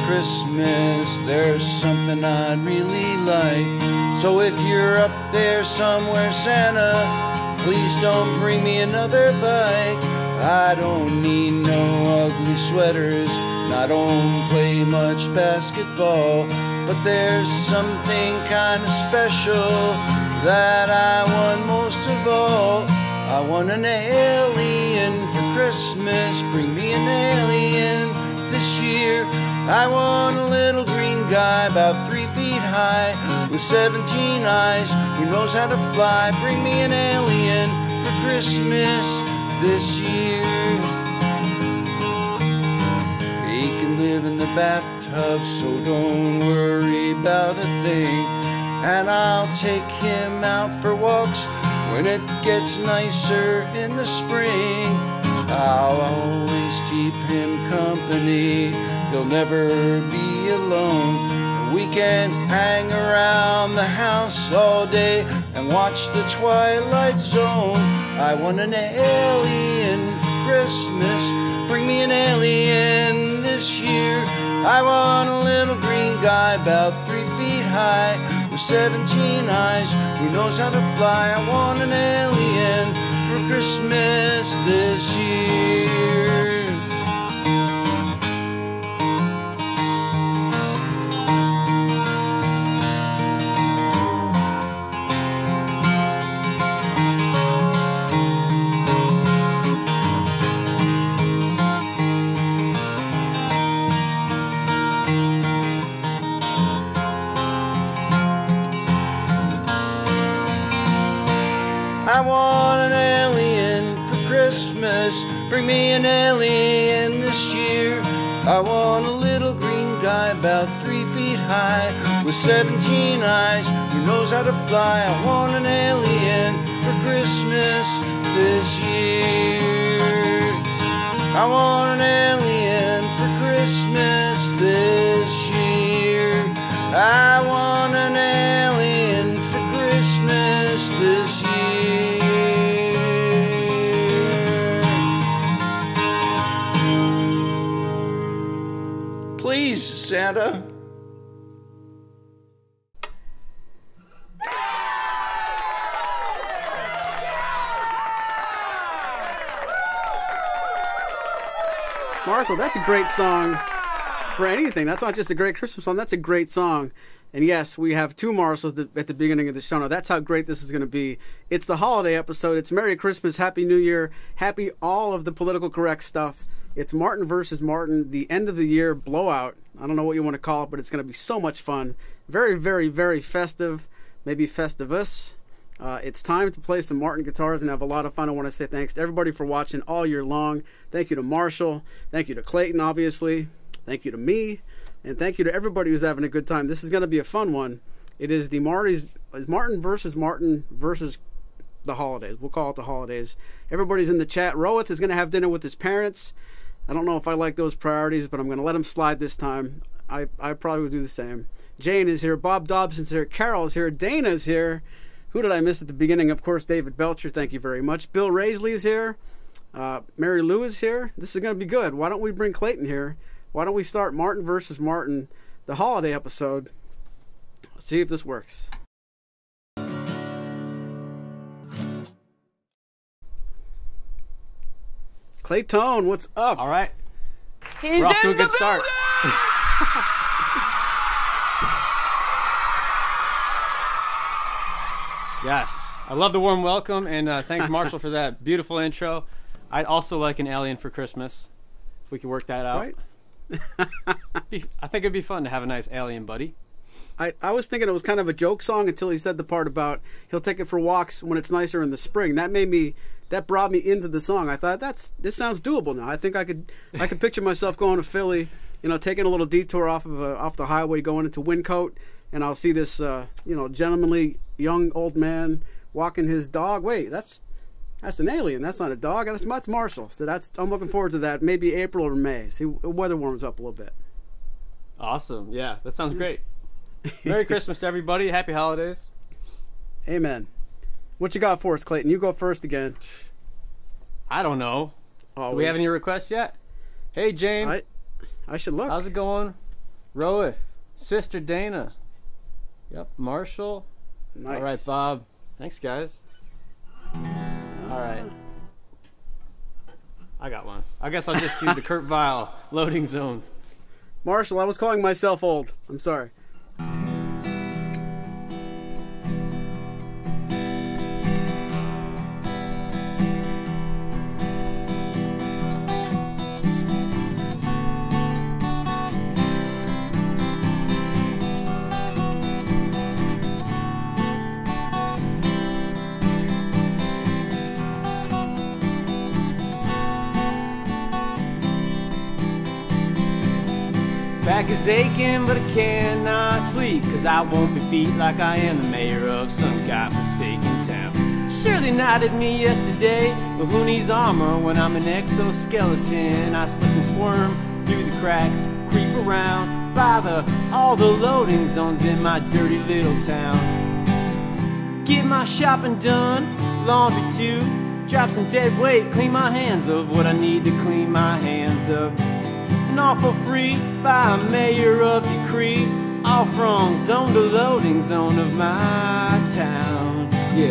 Christmas, there's something I'd really like. So if you're up there somewhere, Santa, please don't bring me another bike. I don't need no ugly sweaters, and I don't play much basketball, but there's something kind of special that I want most of all. I want an alien for Christmas, bring me an alien this year. I want a little green guy about 3 feet high with 17 eyes who knows how to fly. Bring me an alien for Christmas this year. He can live in the bathtub, so don't worry about a thing. And I'll take him out for walks when it gets nicer in the spring. I'll always keep him company, he'll never be alone. We can hang around the house all day and watch the Twilight Zone. I want an alien for Christmas, bring me an alien this year. I want a little green guy about 3 feet high with 17 eyes who knows how to fly. I want an alien for Christmas this year. I want an alien for Christmas, bring me an alien this year. I want a little green guy about 3 feet high with 17 eyes who knows how to fly. I want an alien for Christmas this year. I want an alien for Christmas this year. I want an alien for Christmas this year. Please, Santa. Marshall, that's a great song for anything. That's not just a great Christmas song. That's a great song. And yes, we have two Marshalls at the beginning of the show. Now, that's how great this is going to be. It's the holiday episode. It's Merry Christmas, Happy New Year, happy all of the political correct stuff. It's Martin versus Martin, the end of the year blowout. I don't know what you want to call it, but it's going to be so much fun. Very, very, very festive, maybe festivus. It's time to play some Martin guitars and have a lot of fun. I want to say thanks to everybody for watching all year long. Thank you to Marshall. Thank you to Clayton, obviously. Thank you to me. And thank you to everybody who's having a good time. This is going to be a fun one. It is the Martin versus the holidays. We'll call it the holidays. Everybody's in the chat. Rohith is going to have dinner with his parents. I don't know if I like those priorities, but I'm going to let him slide this time. I probably would do the same. Jane is here. Bob Dobson's here. Carol's here. Dana's here. Who did I miss at the beginning? Of course, David Belcher. Thank you very much. Bill Raisley is here. Mary Lou is here. This is going to be good. Why don't we bring Clayton here? Why don't we start Martin versus Martin, the holiday episode? Let's see if this works. Clayton, what's up? All right. He's We're off to a good start. Yes. I love the warm welcome, and thanks, Marshall, for that beautiful intro. I'd also like an alien for Christmas, if we could work that out. Right. I think it'd be fun to have a nice alien buddy. I was thinking it was kind of a joke song until he said the part about he'll take it for walks when it's nicer in the spring. That brought me into the song. I thought this sounds doable now. I think I could picture myself going to Philly, taking a little detour off the highway going into Wyncote, and I'll see this gentlemanly young old man walking his dog. Wait, that's an alien. That's not a dog. That's Marshall. So I'm looking forward to that. Maybe April or May. See, the weather warms up a little bit. Awesome. Yeah, that sounds great. Merry Christmas to everybody. Happy holidays. Amen. What you got for us, Clayton? You go first again. I don't know. Always. Do we have any requests yet? Hey, Jane. I should look. How's it going? Roeth, Sister Dana. Yep, Marshall. Nice. All right, Bob. Thanks, guys. All right. I got one. I guess I'll just do the Kurt Vile loading zones. Marshall, I was calling myself old. I'm sorry. Back is aching, but I cannot sleep, 'cause I won't be beat like I am the mayor of some godforsaken town. Surely knighted me yesterday, but who needs armor when I'm an exoskeleton? I slip and squirm through the cracks, creep around, bother all the loading zones in my dirty little town. Get my shopping done, laundry too, drop some dead weight, clean my hands of what I need to clean my hands of. And all for free by a mayor of decree, all from zone to loading zone of my town. Yeah.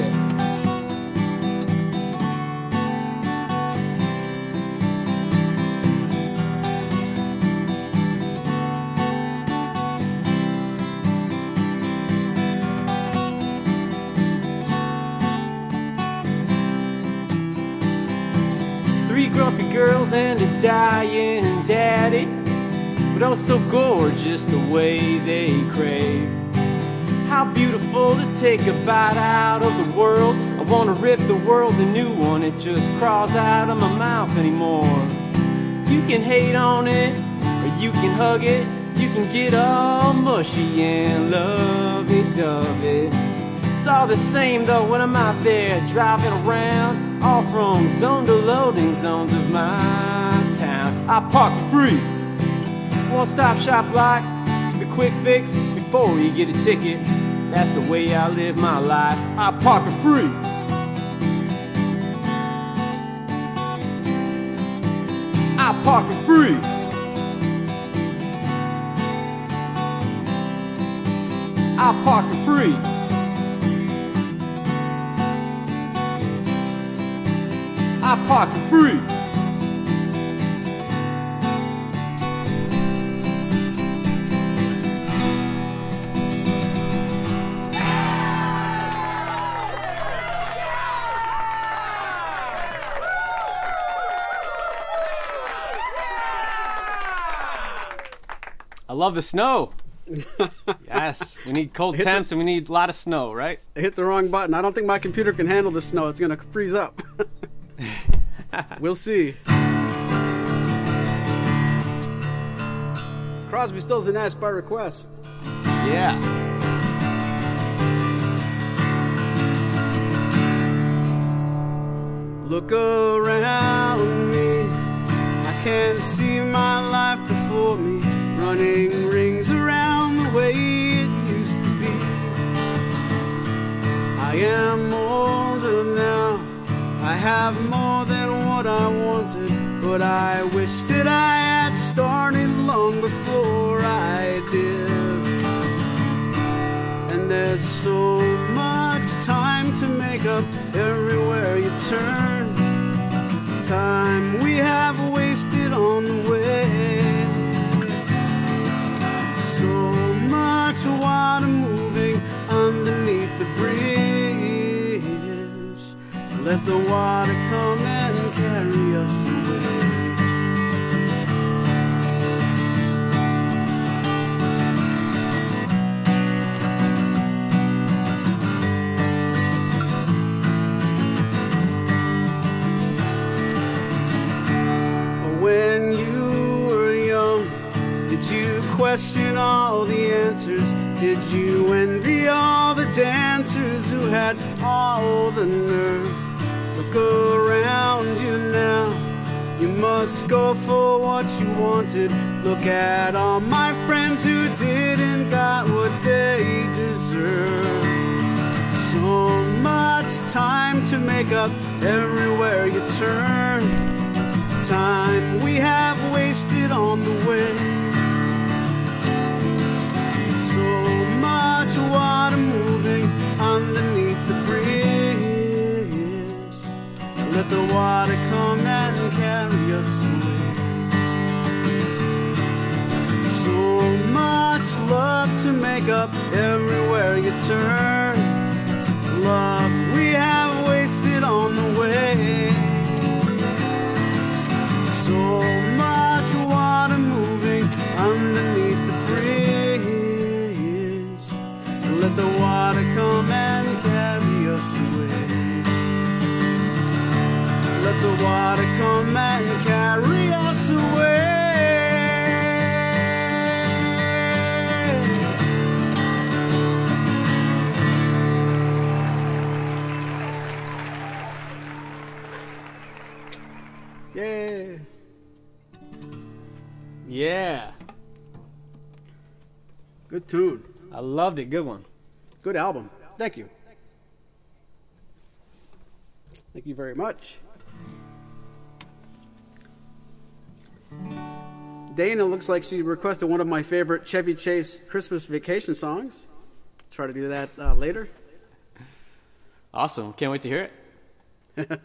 3 grumpy girls and a dying daddy, but oh so gorgeous the way they crave. How beautiful to take a bite out of the world. I wanna rip the world a new one, it just crawls out of my mouth anymore. You can hate on it, or you can hug it, you can get all mushy and lovey-dovey. It's all the same though when I'm out there driving around, all from zone to loading zones of my town. I park for free, one-stop shop like the quick fix before you get a ticket. That's the way I live my life. I park for free. I park for free. I park for free. I park for free. I love the snow. Yes, we need cold temps and we need a lot of snow, right? I hit the wrong button. I don't think my computer can handle the snow. It's going to freeze up. We'll see. Crosby, Stills, and Nash by request. Yeah. Look around me, I can see my life before me, running rings around the way it used to be. I am older now, I have more than what I wanted, but I wish that I had started long before I did. And there's so much time to make up everywhere you turn, time we have wasted on the way. So much water moving underneath the bridge. Let the water come and carry us away. When you were young, did you question all the answers? Did you envy all the dancers who had all the nerve? Look around you now, you must go for what you wanted. Look at all my friends who didn't got what they deserve. So much time to make up everywhere you turn, time we have wasted on the way. water moving underneath the bridge. Let the water come and carry us away. So much love to make up everywhere you turn. Love we have wasted on the way. So much water moving underneath the bridge. Let the water come and carry us away. Let the water come and carry us away. Yeah. Yeah. Good tune. I loved it. Good one. Good album. Thank you. Thank you very much. Dana looks like she requested one of my favorite Chevy Chase Christmas Vacation songs. Try to do that later. Awesome. Can't wait to hear it.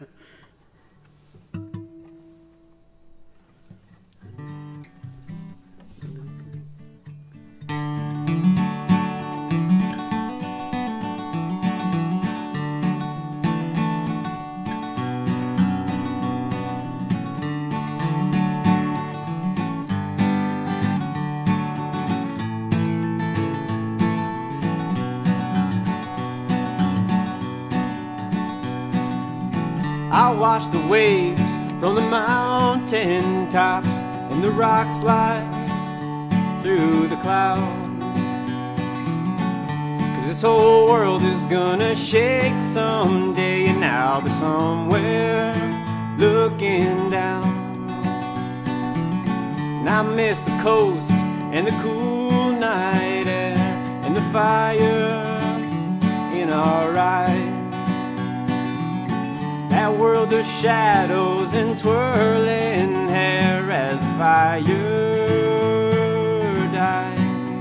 I watch the waves from the mountain tops and the rock slides through the clouds. 'Cause this whole world is gonna shake someday, and I'll be somewhere looking down. And I miss the coast and the cool night air and the fire in our eyes. That world of shadows and twirling hair as the fire dies.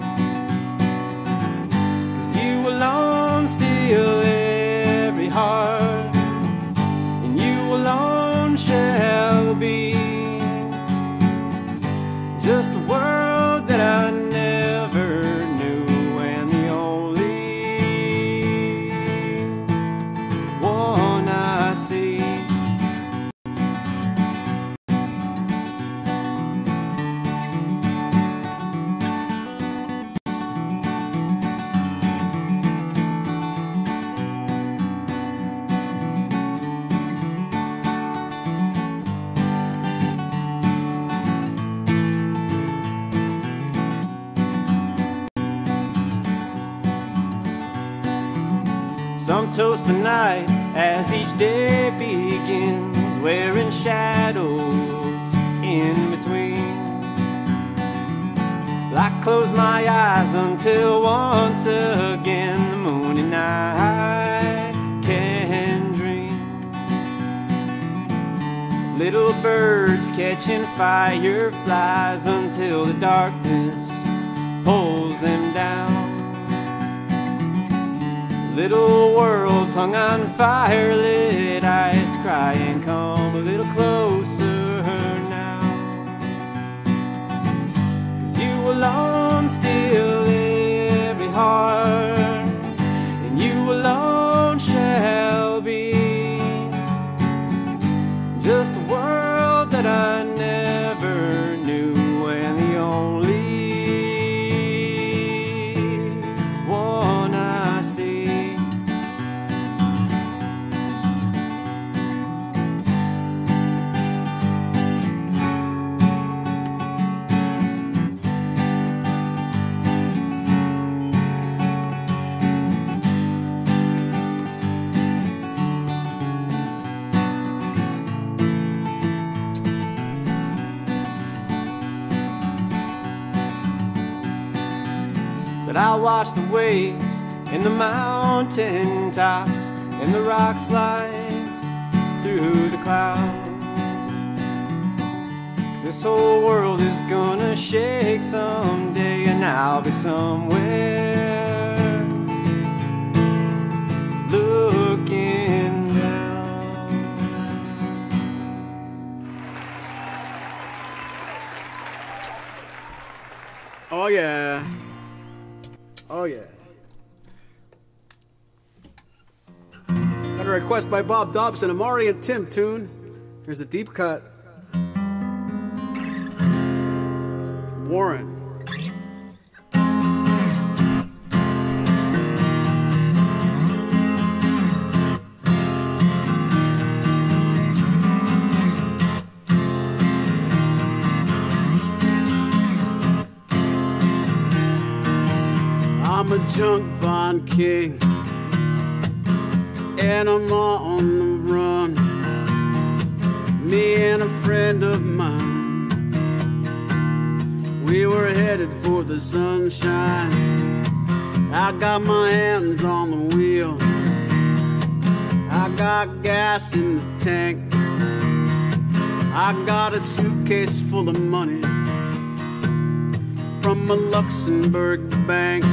'Cause you alone steal every heart, and you alone shall be just a world that I never knew, and the only one I see. Some toast the night as each day begins, wearing shadows in between. Well, I close my eyes until once again the moon and I can dream. Little birds catching fireflies until the darkness pulls them down. Little worlds hung on firelit ice, crying, come a little closer now. 'Cause you alone steal every heart, and you alone shall be just a world that I never knew, and the only one I see. Said I watch the waves and the mountain tops and the rock slides through the clouds. 'Cause this whole world is gonna shake someday, and I'll be somewhere yeah. Oh yeah. Got a request by Bob Dobson, a Maury and Tim tune. Here's a deep cut. Warren. I'm a junk bond king, and I'm on the run. Me and a friend of mine, we were headed for the sunshine. I got my hands on the wheel, I got gas in the tank, I got a suitcase full of money from a Luxembourg bank.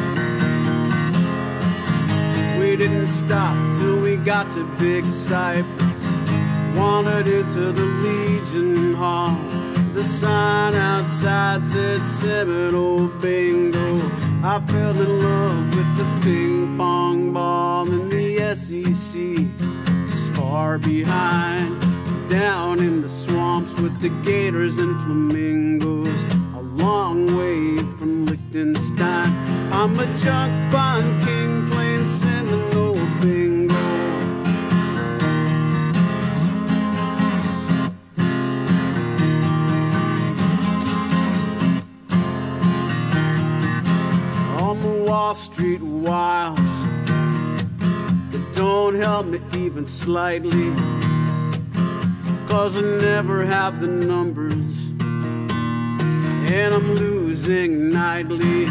We didn't stop till we got to Big Cypress, wandered into the Legion Hall. The sign outside said Seminole Bingo. I fell in love with the ping pong ball, and the SEC is far behind, down in the swamps with the gators and flamingos, a long way from Liechtenstein. I'm a junk bond king playing Seminole Bingo. On the Wall Street wilds that don't help me even slightly, 'cause I never have the numbers and I'm losing nightly.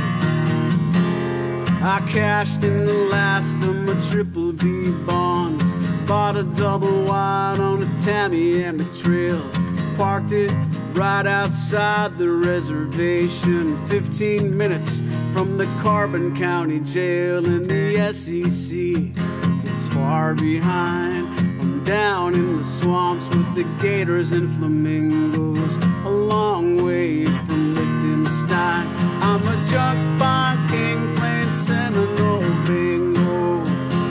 I cashed in the last of my triple B bonds, bought a double wide on the Tamiami Trail, parked it right outside the reservation, 15 minutes from the Carbon County Jail, and the SEC is far behind. I'm down in the swamps with the gators and flamingos, a long way from Liechtenstein. I'm a junk bond king playing Seminole Bingo.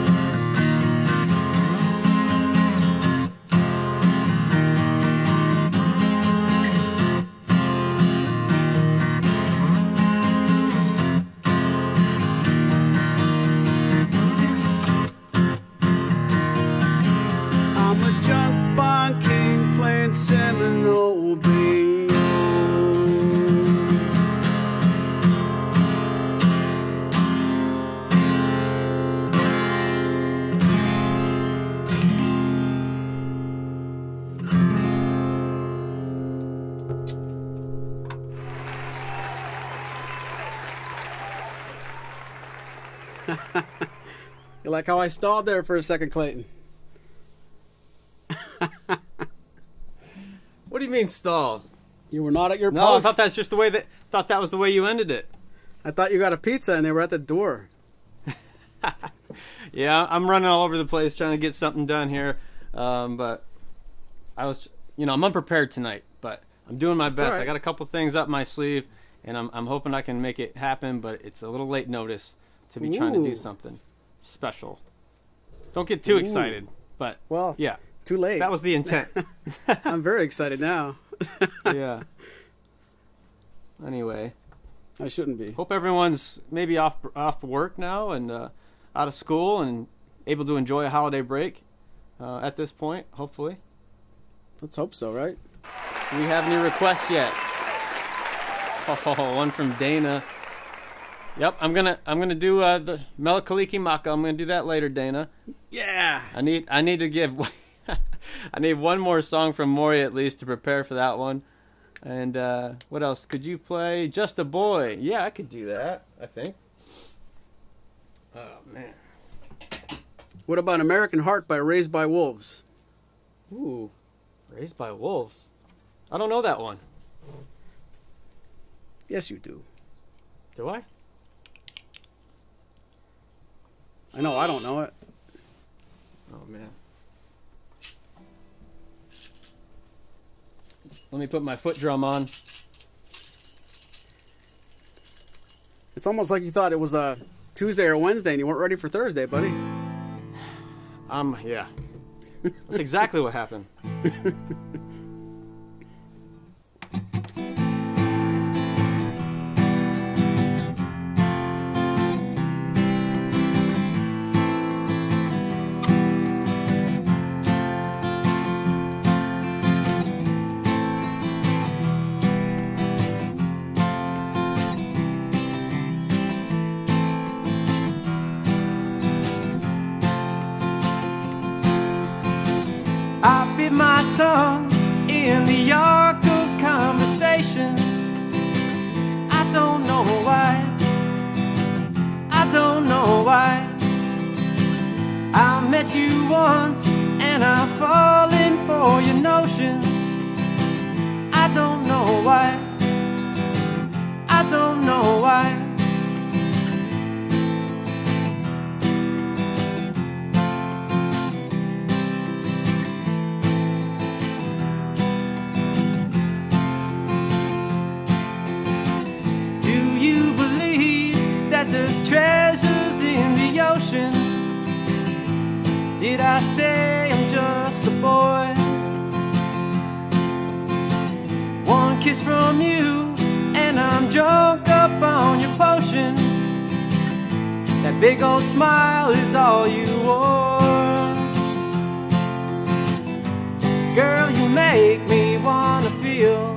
I'm a junk bond king playing Seminole Bingo. You like how I stalled there for a second, Clayton? What do you mean stall? You were not at your No, post. I thought that's just the way that was the way you ended it. I thought you got a pizza and they were at the door. Yeah, I'm running all over the place trying to get something done here, but I was, I'm unprepared tonight, but I'm doing my best. right. I got a couple things up my sleeve, and I'm hoping I can make it happen, but it's a little late notice to be trying to do Ooh. something special. Don't get too excited, but Well, yeah, too late. that was the intent. I'm very excited now. Yeah. Anyway, I shouldn't be. hope everyone's maybe off work now and out of school and able to enjoy a holiday break at this point, hopefully. Let's hope so, right? Do we have any requests yet? Oh, one from Dana. Yep, I'm gonna do the Melakaliki Maka. I'm gonna do that later, Dana. Yeah. I need to give I need one more song from Maury at least to prepare for that one. And what else? Could you play Just a Boy? Yeah, I could do that, I think. Oh man. What about American Heart by Raised by Wolves? Ooh. Raised by Wolves. I don't know that one. Yes, you do. Do I? I know I don't know it. Oh man. Let me put my foot drum on. It's almost like you thought it was a Tuesday or Wednesday and you weren't ready for Thursday, buddy. Yeah. That's exactly what happened. I bit my tongue in the arc of conversation. I don't know why. I don't know why. I met you once and I've fallen for your notions. I don't know why. I don't know why. There's treasures in the ocean. Did I say I'm just a boy? One kiss from you and I'm drunk up on your potion. That big old smile is all you wore. Girl, you make me wanna feel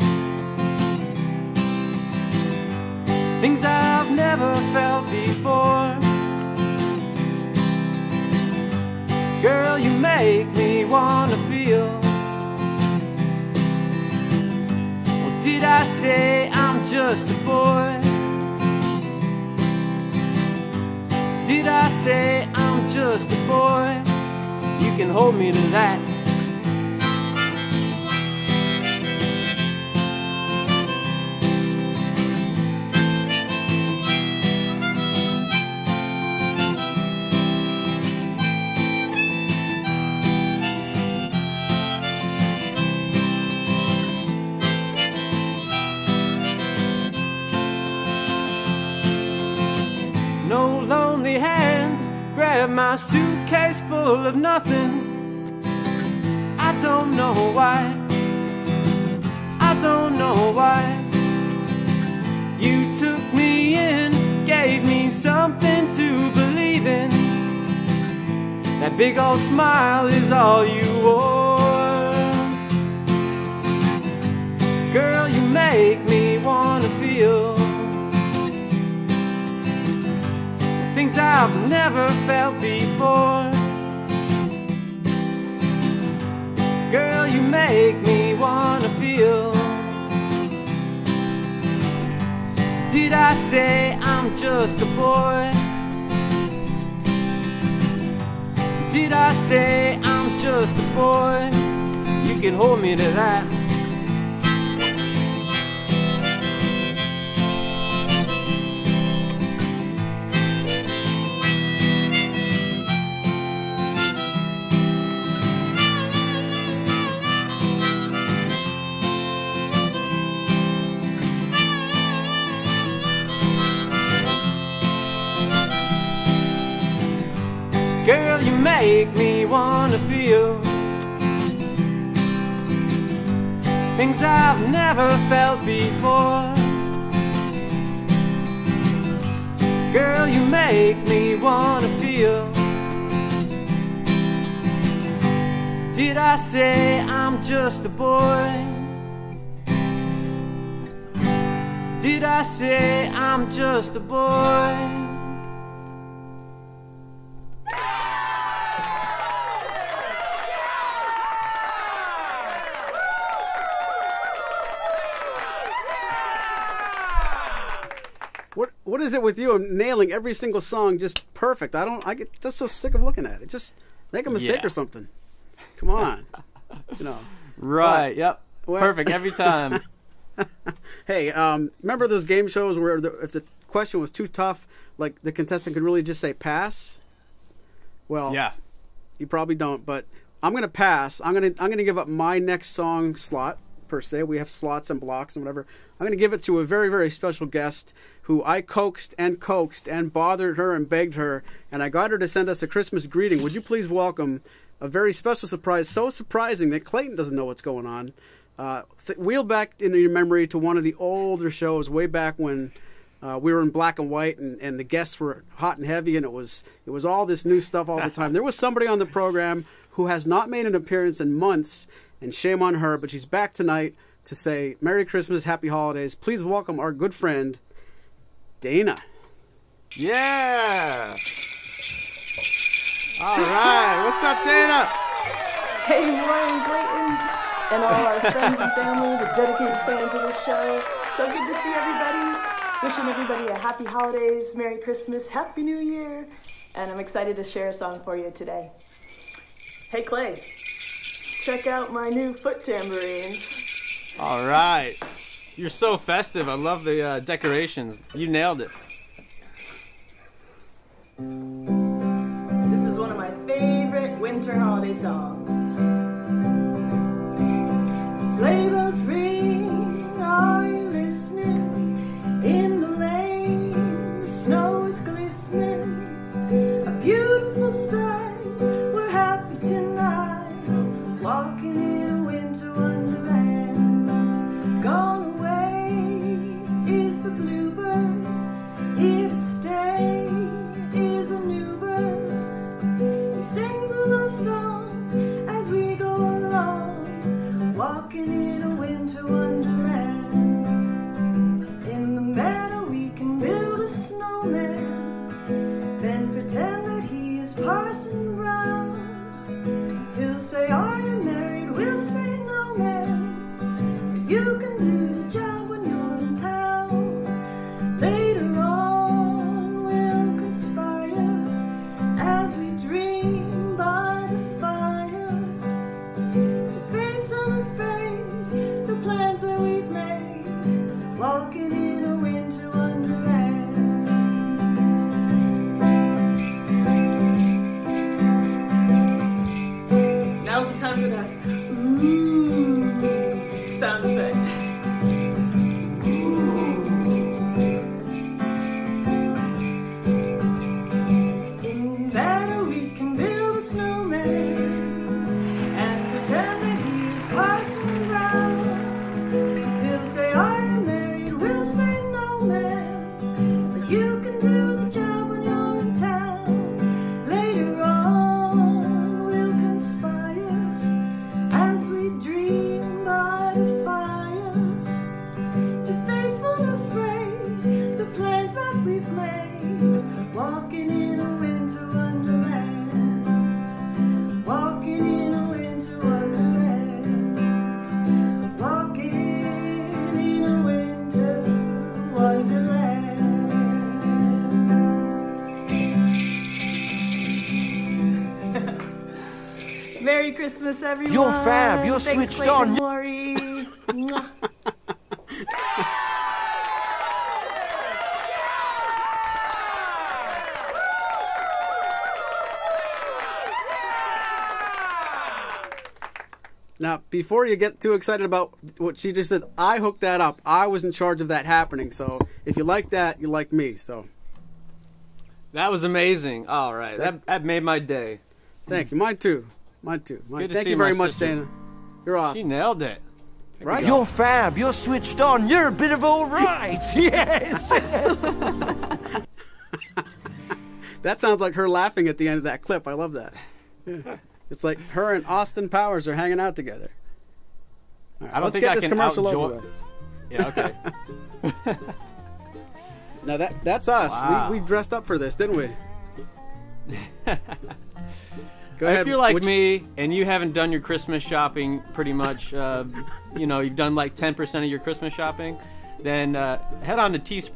things I've never felt before. Girl, you make me wanna feel. Well, did I say I'm just a boy? Did I say I'm just a boy? You can hold me to that. No lonely hands grab my suitcase full of nothing. I don't know why. I don't know why. You took me in, gave me something to believe in. That big old smile is all you wore. Girl, you make me wanna feel things I've never felt before. Girl, you make me wanna feel. Did I say I'm just a boy? Did I say I'm just a boy? You can hold me to that. Girl, you make me wanna feel things I've never felt before. Girl, you make me wanna feel. Did I say I'm just a boy? Did I say I'm just a boy? What is it with you nailing every single song just perfect? I get just so sick of looking at it. Just make a mistake or something. Come on. You know. Right, yep. Well, perfect every time. Hey, remember those game shows where if the question was too tough, like the contestant could really just say pass? Well, yeah. You probably don't, but I'm going to pass. I'm going to give up my next song slot per se. We have slots and blocks and whatever. I'm going to give it to a very, very special guest who I coaxed and bothered her and begged her, and I got her to send us a Christmas greeting. Would you please welcome a very special surprise, so surprising that Clayton doesn't know what's going on. Wheel back into your memory to one of the older shows way back when we were in black and white, and the guests were hot and heavy, and it was all this new stuff all the time. There was somebody on the program who has not made an appearance in months, and shame on her, but she's back tonight to say Merry Christmas, Happy Holidays. Please welcome our good friend, Dana. Yeah! All right, what's up, Dana? Hey, Maury Clayton, and all our friends and family, the dedicated fans of the show. So good to see everybody. Wishing everybody a happy holidays, Merry Christmas, Happy New Year, and I'm excited to share a song for you today. Hey, Clay, check out my new foot tambourines. All right. You're so festive. I love the decorations. You nailed it. This is one of my favorite winter holiday songs. Sleigh bells ring, are you listening? In the lane, the snow is glistening. A beautiful sight, we're happy tonight. Walking in a winter wonderland. Gone away is the bluebird. Here to stay is a new bird. He sings a love song as we go along. Walking in a winter wonderland. In the meadow we can build a snowman, then pretend that he is Parson Brown. He'll say, are you married? We'll say, no, ma'am. But you can do the job when you're in town. Later on we'll conspire as we dream by the fire to face unafraid the plans that we've made. Walking in a winter wonderland. Now's the time for that ooh sound effect. In meadow we can build a snowman and pretend that he's Parson Brown. He'll say, are you married? We'll say, no, ma'am. But you can do the job when you're in town. Later on we'll conspire as we dream by the fire to face unafraid the plans that we've made. Walking in a winter wonderland. Walking in a winter wonderland. Walking in a winter wonderland. Merry Christmas, everyone. You're fab. You're Thanks, switched Clayton on. and Maury. Mwah. Now, before you get too excited about what she just said, I hooked that up. I was in charge of that happening. So if you like that, you like me. So That was amazing. All right. That made my day. thank you. Mine too. Mine too. Good to Thank see you very my much, sister. Dana. You're She awesome. nailed it. Right? You're fab. You're switched on. You're a bit of all right. Yes. That sounds like her laughing at the end of that clip. I love that. Yeah. It's like her and Austin Powers are hanging out together. All right, I don't let's think get I this can commercial outjoy- over with. Yeah, okay. Now that's us. Wow. We dressed up for this, didn't we? Go ahead. If you're like Which- me and you haven't done your Christmas shopping pretty much, you've done like 10% of your Christmas shopping, then head on to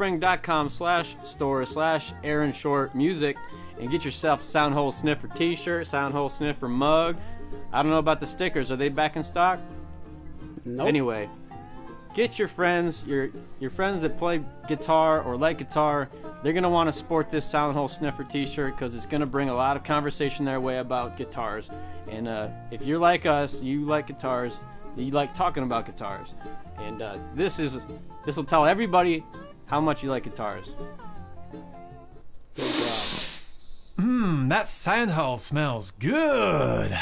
teespring.com/store/AaronShortMusic and get yourself a Soundhole Sniffer t-shirt, Soundhole Sniffer mug. I don't know about the stickers. Are they back in stock? Nope. Anyway, get your friends, your friends that play guitar or like guitar. They're going to want to sport this Soundhole Sniffer t-shirt because it's going to bring a lot of conversation their way about guitars. And if you're like us, you like guitars, You like talking about guitars, and this will tell everybody how much you like guitars. Good job. That sandal smells good.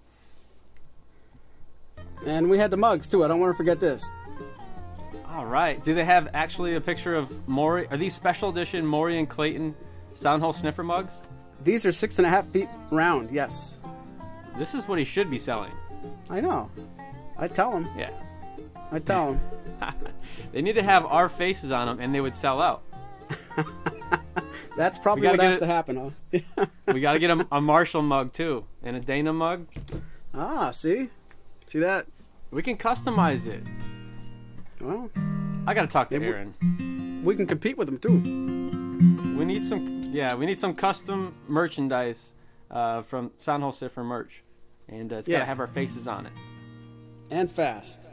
And we had the mugs too. I don't want to forget this. All right. Do they have actually a picture of Maury? Are these special edition Maury and Clayton Soundhole sniffer mugs? These are 6.5 feet round. Yes. This is what he should be selling. I know. I tell him. Yeah. I tell him. They need to have our faces on them, and they would sell out. That's probably what has to happen, huh? We got to get a Marshall mug, too, and a Dana mug. Ah, see? See that? We can customize it. Well, I got to talk to Aaron. We can compete with them, too. We need some custom merchandise from Soundhole Sniffer merch. And it's got to have our faces on it. And fast.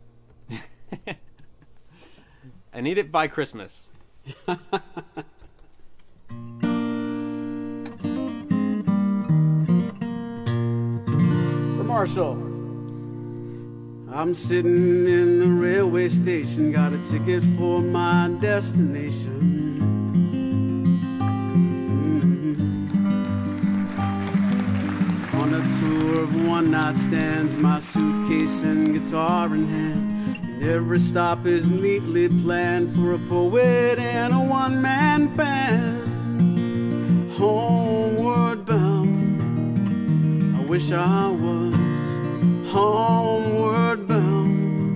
I need it by Christmas. For Marshall. I'm sitting in the railway station, got a ticket for my destination. On a tour of one-night stands, my suitcase and guitar in hand. And every stop is neatly planned for a poet and a one-man band. Homeward bound, I wish I was homeward bound.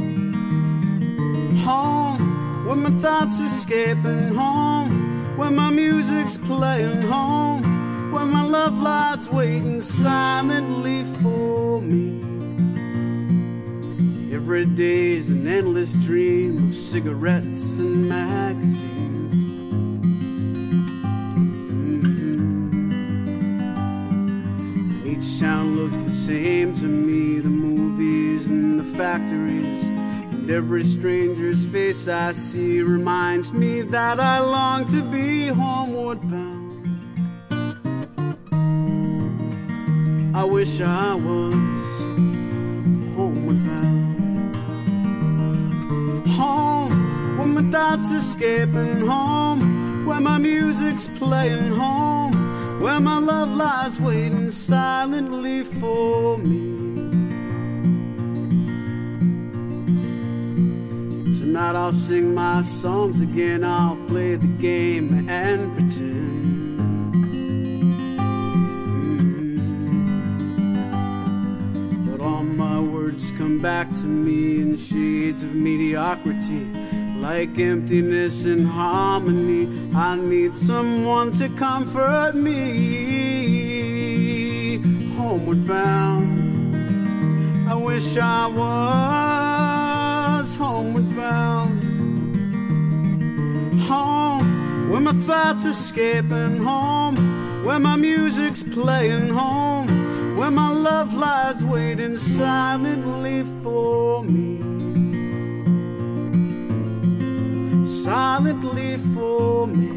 Home, where my thoughts escaping. Home, where my music's playing. Home, where my love lies waiting silently for me. Every day's an endless dream of cigarettes and magazines. Each town looks the same to me, the movies and the factories. And every stranger's face I see reminds me that I long to be homeward bound. I wish I was homeward bound. Home, where my thoughts escaping. Home, where my music's playing. Home, where my love lies waiting silently for me. Tonight I'll sing my songs again, I'll play the game and pretend. But all my words come back to me in shades of mediocrity. Like emptiness and harmony, I need someone to comfort me. Homeward bound, I wish I was homeward bound. Home, where my thoughts escaping. Home, where my music's playing. Home, where my love lies waiting silently for me. Silently for me.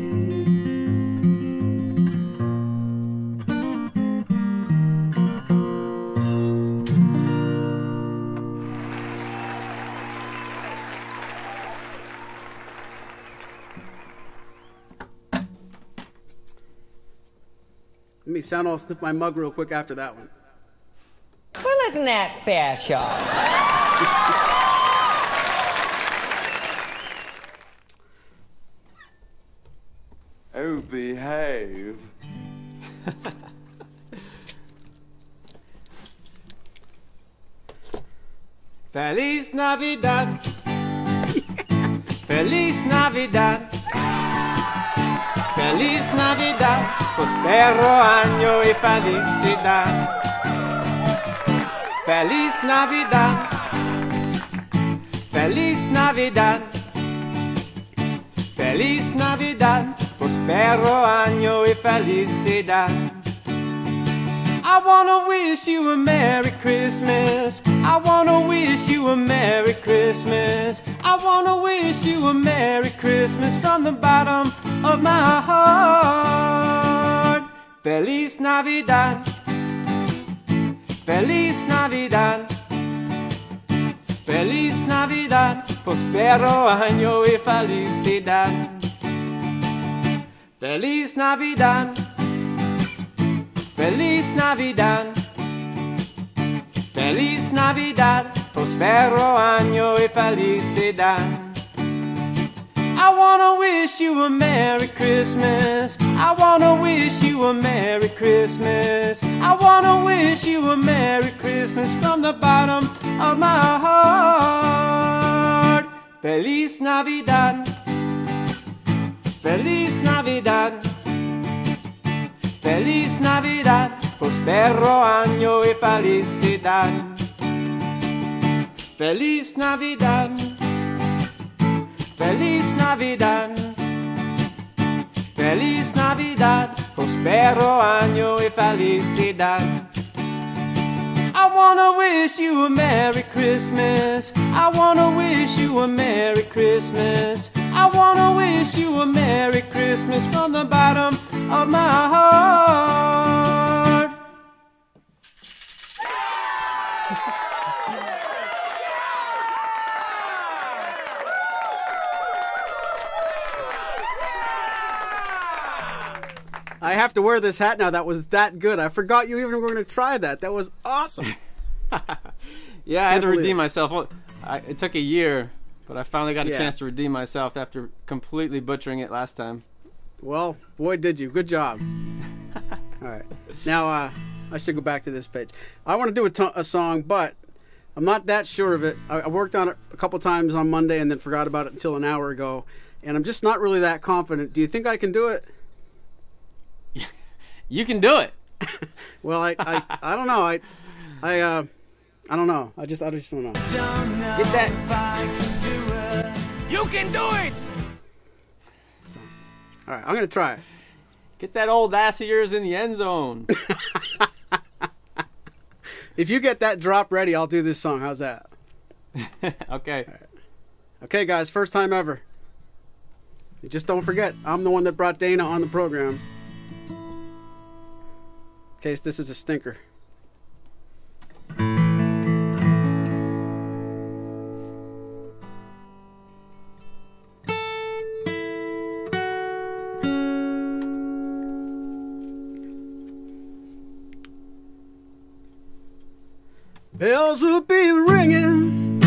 Let me sound all sniff my mug real quick after that one. Well, isn't that special? Oh, behave. Feliz Navidad. Feliz Navidad. Feliz Navidad. Prospero año y felicidad. Feliz Navidad. Feliz Navidad. Feliz Navidad. Prospero año y felicidad. I wanna wish you a Merry Christmas. I wanna wish you a Merry Christmas. I wanna wish you a Merry Christmas from the bottom of my heart. Feliz Navidad. Feliz Navidad. Feliz Navidad, prospero año y felicidad. Feliz Navidad, Feliz Navidad, Feliz Navidad, prospero año y felicidad. I wanna wish you a Merry Christmas. I wanna wish you a Merry Christmas. I wanna wish you a Merry Christmas from the bottom of my heart. Feliz Navidad, Feliz Navidad, Feliz Navidad, prospero año y felicidad. Feliz Navidad, Feliz Navidad, Feliz Navidad, prospero año y felicidad. I wanna wish you a Merry Christmas. I wanna wish you a Merry Christmas. I wanna wish you a Merry Christmas from the bottom of my heart. I have to wear this hat now. That was that good. I forgot you even were going to try that. That was awesome. Yeah, I had to redeem myself. It took a year, but I finally got a chance to redeem myself after completely butchering it last time. Well, boy, did you. Good job. All right. Now, I should go back to this page. I want to do a song, but I'm not that sure of it. I worked on it a couple times on Monday and then forgot about it until an hour ago, and I'm just not really that confident. Do you think I can do it? You can do it. Well, I don't know. I don't know. I just don't know. Get that. You can do it! All right, I'm gonna try it. Get that old ass of yours in the end zone. If you get that drop ready, I'll do this song. How's that? Okay. Right. Okay, guys, first time ever. Just don't forget, I'm the one that brought Dana on the program. In case this is a stinker. Bells will be ringing,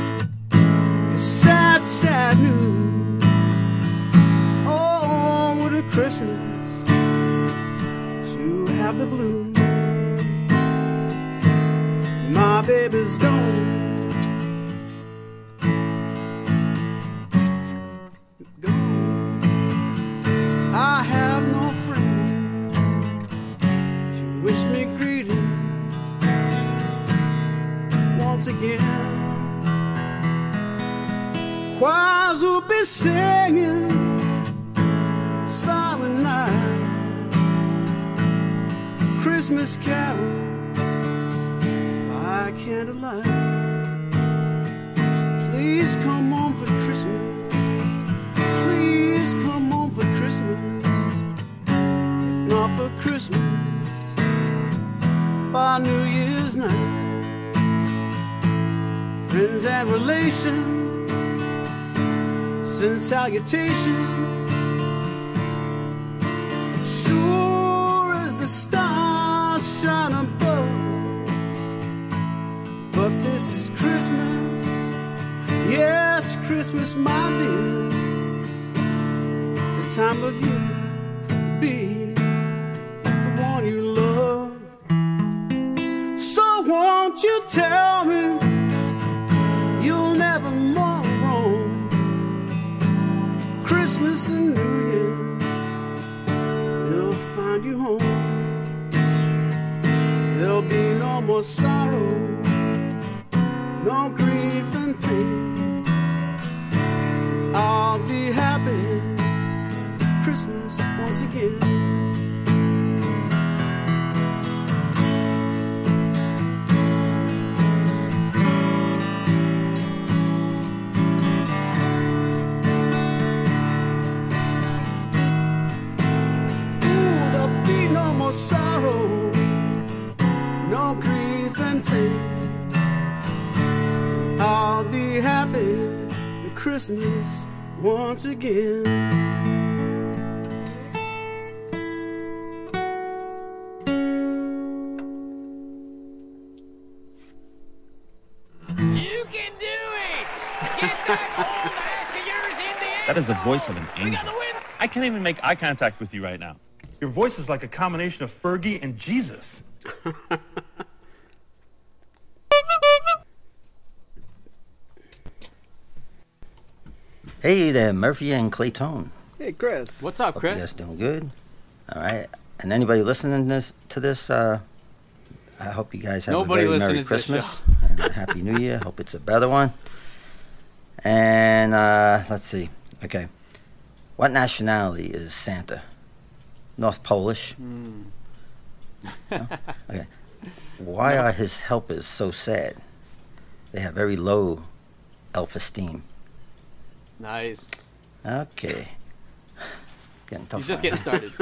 sad, sad news. Oh, what a Christmas to have the blues. My baby's gone, gone. I have no friends to wish me greeting once again. Choirs will be singing silent night, Christmas carols by candlelight. Please come home for Christmas. Please come home for Christmas. If not for Christmas, by New Year's night. Friends and relations send salutations, sure as the stars shine above. But this is Christmas, yes, Christmas, my dear, the time of year to be with the one you love. So won't you tell me you'll never more roam Christmas and New Year's, he'll find you home. There'll be no more sorrow, no grief and pain. I'll be happy Christmas once again. all be happy at Christmas once again. You can do it! Get that old ass of yours in the end. That is the voice of an We got angel. the win. I can't even make eye contact with you right now. Your voice is like a combination of Fergie and Jesus. Hey there, Murphy and Clayton. Hey, Chris. What's up, Hope you Chris? guys doing good. All right. And anybody listening to this, I hope you guys have Nobody a very listening Merry to this Christmas and a Happy New Year. Hope it's a better one. And let's see. Okay. What nationality is Santa? North Polish? No? Okay. Why are his helpers so sad? They have very low self-esteem. Nice. Okay. Getting tough. He's just on getting started.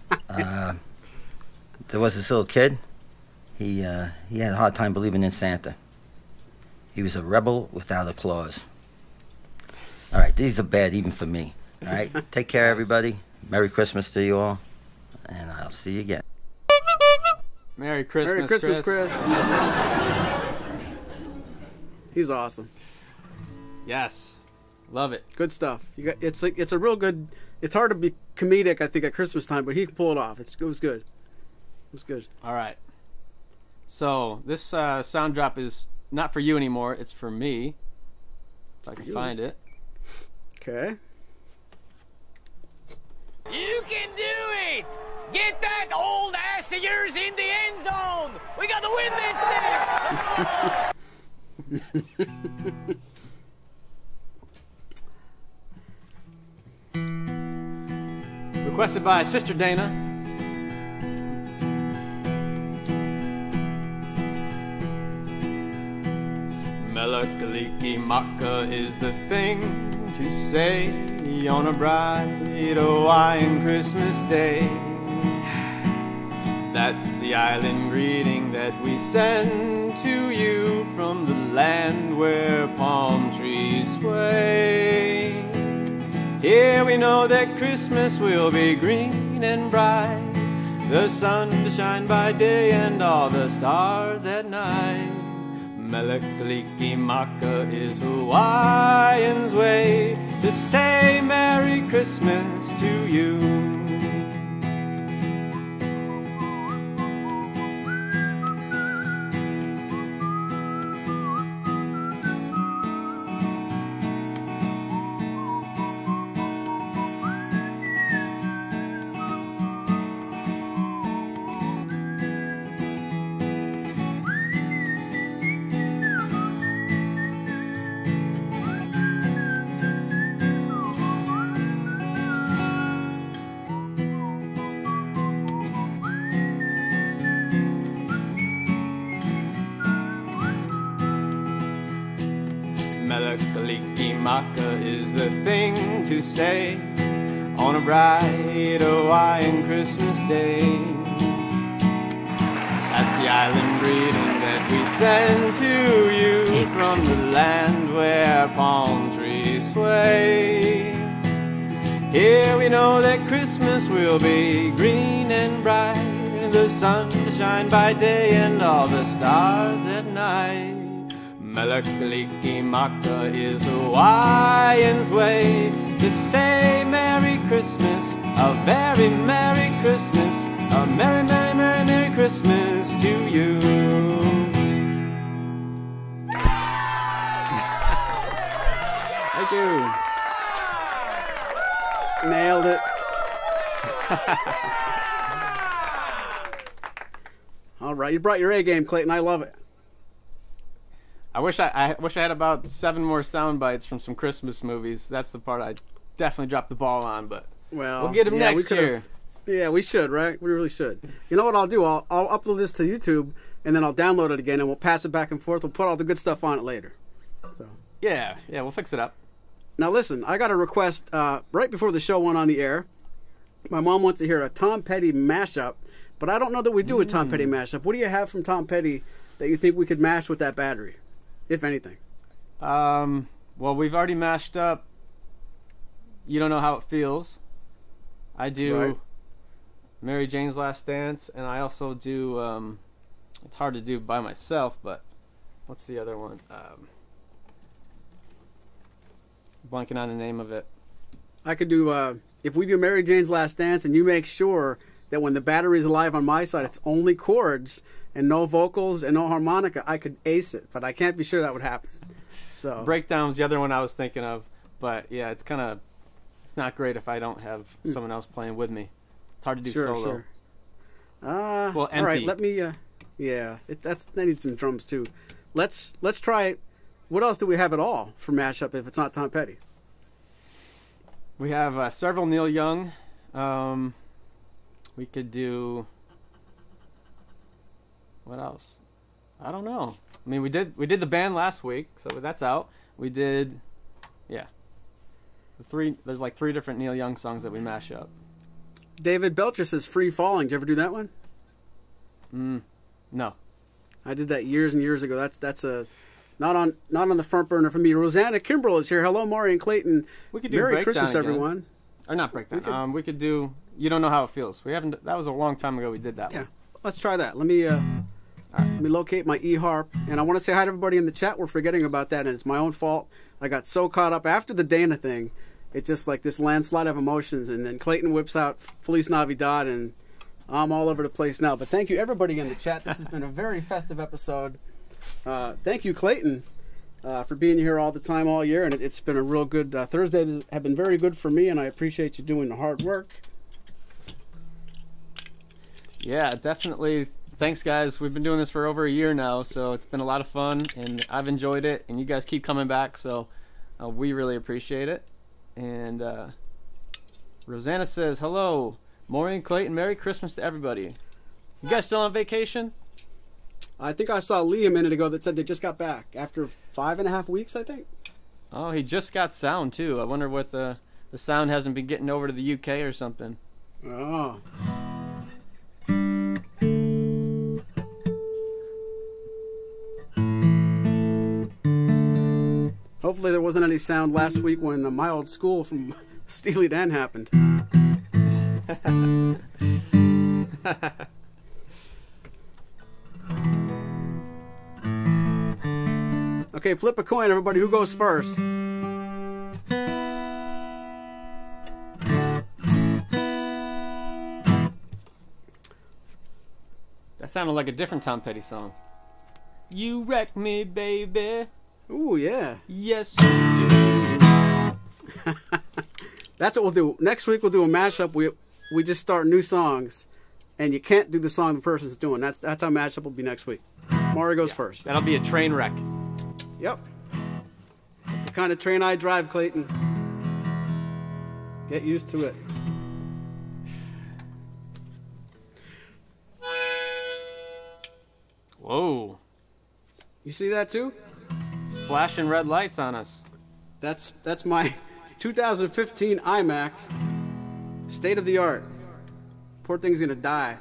There was this little kid. He had a hard time believing in Santa. He was a rebel without a clause. All right, these are bad even for me. All right, take care, everybody. Merry Christmas to you all, and I'll see you again. Merry Christmas, Merry Christmas, Chris. He's awesome. Yes. Love it. Good stuff. It's a real good. It's hard to be comedic, I think, at Christmas time, but he can pull it off. It was good. It was good. All right. So this sound drop is not for you anymore. It's for me. If I can find it. Okay. You can do it! Get that old ass of yours in the end zone! We got to win this thing! Requested by Sister Dana. Melakaliki Maka is the thing to say on a bright Hawaiian Christmas day. That's the island greeting that we send to you from the land where palm trees sway. Here we know that Christmas will be green and bright, the sun to shine by day and all the stars at night. Melakaliki Maka is Hawaiian's way to say Merry Christmas to you. Melakaliki Maka is the thing to say on a bright Hawaiian Christmas day. That's the island greeting that we send to you from the land where palm trees sway. Here we know that Christmas will be green and bright, the sun to shine by day and all the stars at night. Melakaliki Maka is Hawaiian's way to say Merry Christmas, a very Merry Christmas, a Merry, Merry, Merry, Merry Christmas to you. Thank you. Nailed it. All right, you brought your A game, Clayton. I love it. I wish I had about 7 more sound bites from some Christmas movies. That's the part I definitely dropped the ball on, but Well, we'll get them next year. Yeah, we should, right? We really should. You know what I'll do? I'll upload this to YouTube, and then I'll download it again, and we'll pass it back and forth. We'll put all the good stuff on it later. So Yeah, we'll fix it up. now, listen, I got a request right before the show went on the air. My mom wants to hear a Tom Petty mashup, but I don't know that we do a Tom Petty mashup. What do you have from Tom Petty that you think we could mash with that battery, if anything? Well, we've already mashed up You Don't Know How It Feels. I do Right. Mary Jane's Last Dance, and I also do, it's hard to do by myself, but what's the other one? Blanking on the name of it. I could do, if we do Mary Jane's Last Dance and you make sure that when the battery's alive on my side, it's only chords and no vocals and no harmonica, I could ace it, but I can't be sure that would happen. So Breakdown's the other one I was thinking of, but yeah, it's not great if I don't have someone else playing with me. It's hard to do solo. Sure. Well, all right, empty. let me, that needs some drums too. Let's try, what else do we have at all for mashup if it's not Tom Petty? We have several Neil Young. We could do, what else? I don't know. I mean, we did the band last week, so that's out. We did, there's like 3 different Neil Young songs that we mash up. David Belcher says Free Falling. Did you ever do that one? No. I did that years and years ago. That's a not on the front burner for me. Rosanna Kimbrell is here. Hello, Maury and Clayton. We could do Merry Breakdown Christmas, again. everyone. Or not Breakdown. We could do You Don't Know How It Feels. We haven't. That was a long time ago we did that one. Let's try that. Let me locate my e-harp. And I want to say hi to everybody in the chat. We're forgetting about that, and it's my own fault. I got so caught up after the Dana thing. It's just like this landslide of emotions, and then Clayton whips out Feliz Navidad, and I'm all over the place now. But thank you, everybody in the chat. This has been a very festive episode. Thank you, Clayton, for being here all the time, all year, and it's been a real good Thursdays have been very good for me, and I appreciate you doing the hard work. Yeah, definitely. Thanks, guys. We've been doing this for over a year now, so it's been a lot of fun, and I've enjoyed it, and you guys keep coming back, so we really appreciate it. And Rosanna says, hello, Maury and Clayton, Merry Christmas to everybody. You guys still on vacation? I think I saw Lee a minute ago that said they just got back after 5.5 weeks, I think. Oh, he just got sound, too. I wonder what the sound hasn't been getting over to the UK or something. Oh. Hopefully there wasn't any sound last week when my old school from Steely Dan happened. Okay, flip a coin, everybody. Who goes first? That sounded like a different Tom Petty song. You wrecked me, baby. Ooh, yeah. Yes, you do. That's what we'll do. Next week we'll do a mashup. We just start new songs, and you can't do the song the person's doing. That's how mashup will be next week. Maury goes first. That'll be a train wreck. Yep. That's the kind of train I drive, Clayton. Get used to it. Whoa. You see that too? It's flashing red lights on us. That's my 2015 iMac. State of the art. Poor thing's gonna die.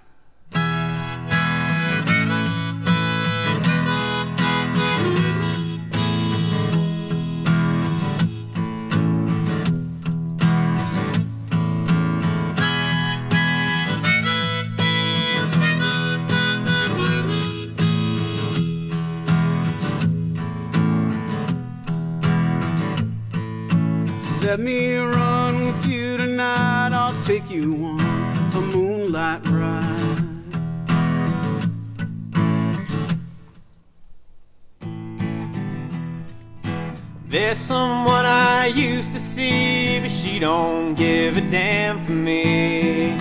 Let me run with you tonight. I'll take you on a moonlight ride. There's someone I used to see, but she don't give a damn for me.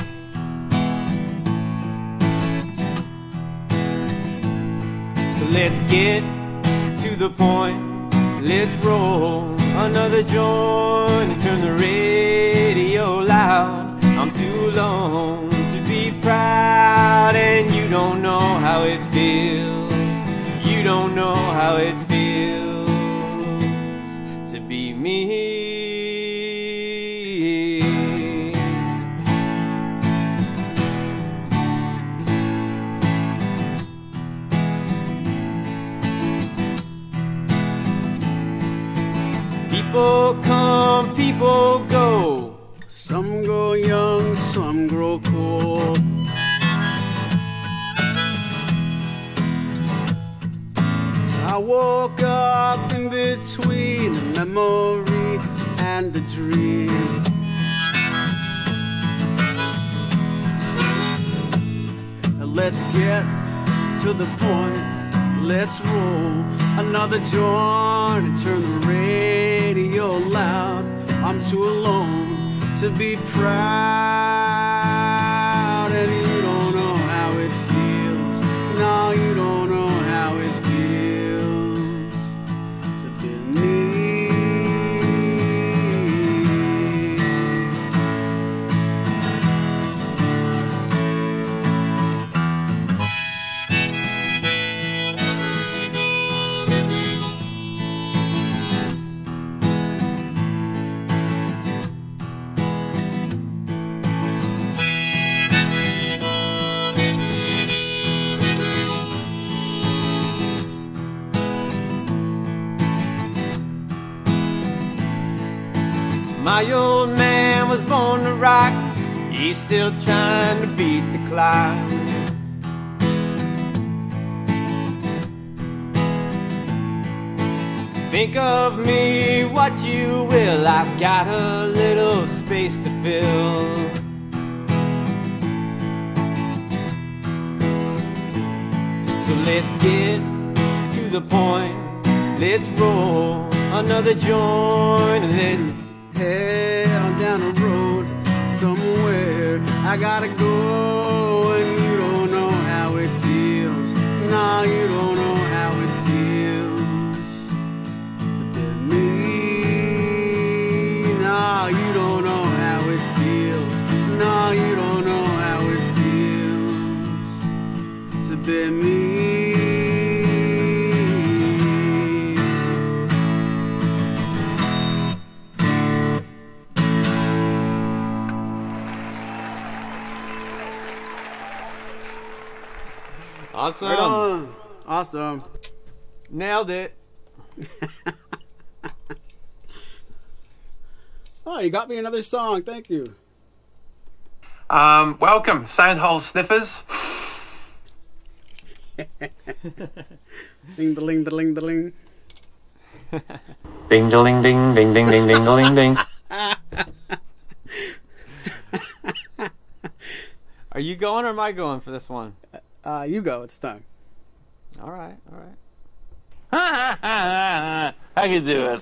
So let's get to the point. Let's roll another joint and turn the radio loud. I'm too alone to be proud, and you don't know how it feels. You don't know how it feels to be me. people come, people go. Some grow young, some grow cold. I woke up in between a memory and a dream. Let's get to the point. Let's roll another joint and turn the radio loud. I'm too alone to be proud, and you don't know how it feels. No, you don't know how it feels to be me. My old man was born to rock. He's still trying to beat the clock. Think of me what you will. I've got a little space to fill. So let's get to the point. Let's roll another joint and then head on down the road somewhere. I gotta go, and you don't know how it feels. No, you don't know how it feels to be me. No, you don't know how it feels. No, you don't know how it feels to be me. Awesome. Right on. Awesome. Nailed it. Oh, you got me another song. Thank you. Welcome, Soundhole Sniffers. Ding, da-ling, da-ling, da-ling. Ding, da-ling, ding, ding, ding, ding, ding, da-ling, ding. Are you going or am I going for this one? You go. It's time. All right, all right. I can do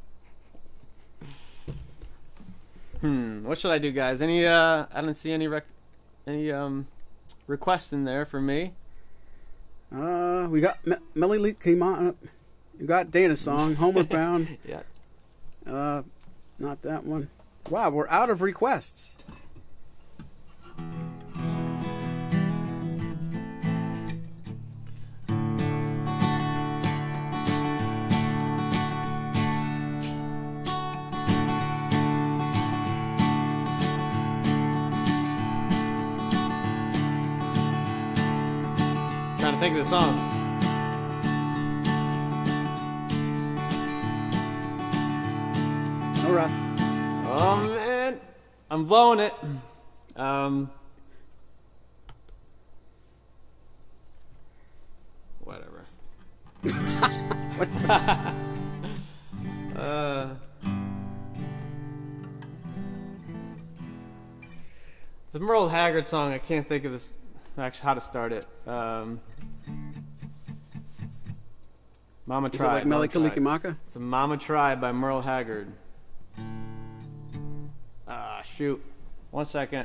it. What should I do, guys? Any I don't see any requests in there for me. We got Melly Leak came on. You got Dana's song, Homeward Bound. Yeah. Not that one. Wow, we're out of requests. Trying to think of the song. No rush. Oh man, I'm blowing it. Whatever. The Merle Haggard song. I can't think of this. Actually, how to start it. Mama Is Tried. it like Mele Kalikimaka? It's a Mama Tried by Merle Haggard. Shoot. 1 second.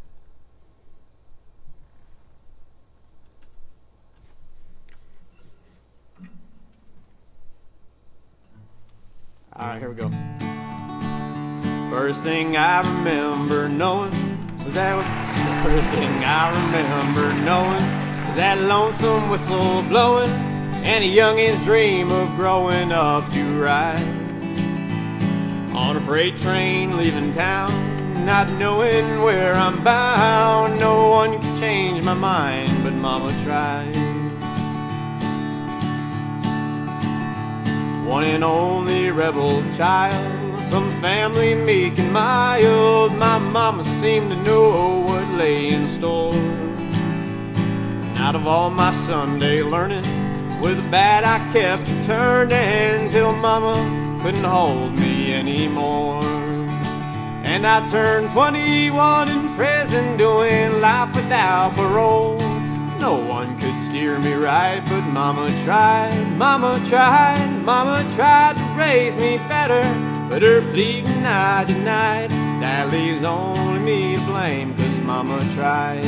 Alright, here we go. First thing I remember knowing was that the first thing I remember knowing was that lonesome whistle blowing and a youngin's dream of growing up to ride on a freight train leaving town, not knowing where I'm bound. No one can change my mind, but Mama tried. one and only rebel child. From family meek and mild, my mama seemed to know what lay in store. And out of all my Sunday learning, with the bad I kept turning, till mama couldn't hold me anymore. And I turned 21 in prison, doing life without parole. No one could steer me right, but mama tried, mama tried, mama tried to raise me better. But her pleading I denied. That leaves only me to blame, 'cause mama tried.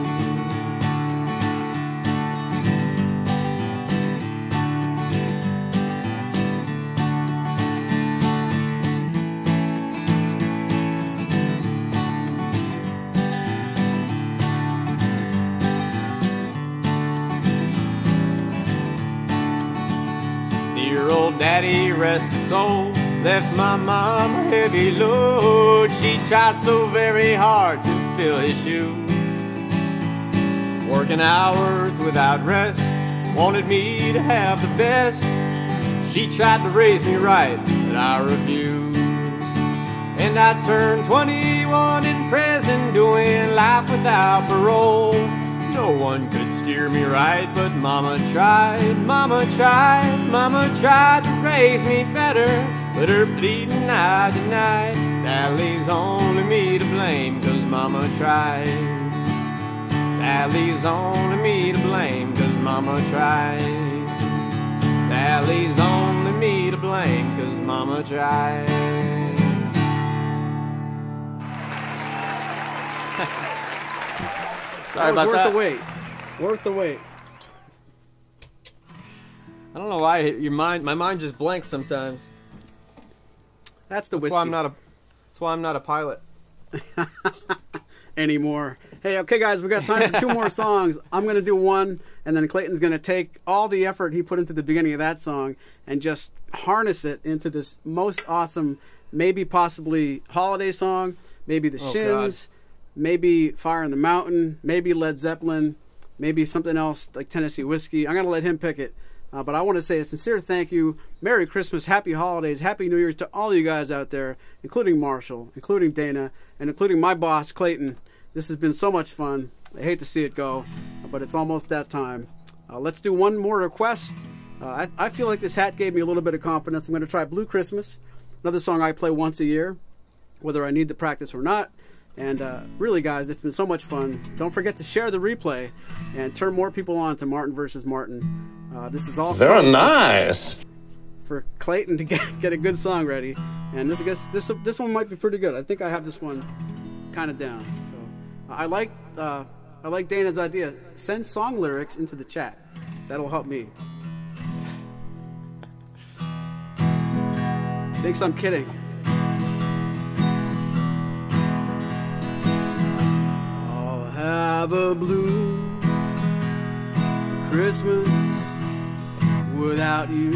Dear old daddy, rest his soul, left my mom a heavy load. She tried so very hard to fill his shoes, working hours without rest, wanted me to have the best. She tried to raise me right, but I refused. And I turned 21 in prison, doing life without parole. No one could steer me right, but mama tried, mama tried, mama tried to raise me better. But her pleading I denied. That leaves only me to blame, 'cause mama tried. That leaves only me to blame, 'cause mama tried. That leaves only me to blame, 'cause mama tried. Sorry about that. Worth the wait. Worth the wait. I don't know why my mind just blanks sometimes. That's the whiskey. That's why I'm not a pilot anymore. Hey, okay, guys, we got time for two more songs. I'm going to do one, and then Clayton's going to take all the effort he put into the beginning of that song and just harness it into this most awesome, maybe possibly holiday song, maybe the Shins, maybe Fire in the Mountain, maybe Led Zeppelin, maybe something else like Tennessee Whiskey. I'm going to let him pick it. But I want to say a sincere thank you. Merry Christmas, Happy Holidays, Happy New Year to all you guys out there, including Marshall, including Dana, and including my boss, Clayton. This has been so much fun. I hate to see it go, but it's almost that time. Let's do one more request. I feel like this hat gave me a little bit of confidence. I'm going to try Blue Christmas, another song I play once a year, whether I need to practice or not. And really, guys, it's been so much fun. Don't forget to share the replay and turn more people on to Martin versus Martin. This is all very nice for Clayton to get a good song ready. And this one might be pretty good. I think I have this one kind of down. So I like Dana's idea. Send song lyrics into the chat. That'll help me. Thinks I'm kidding. I'll have a blue Christmas without you.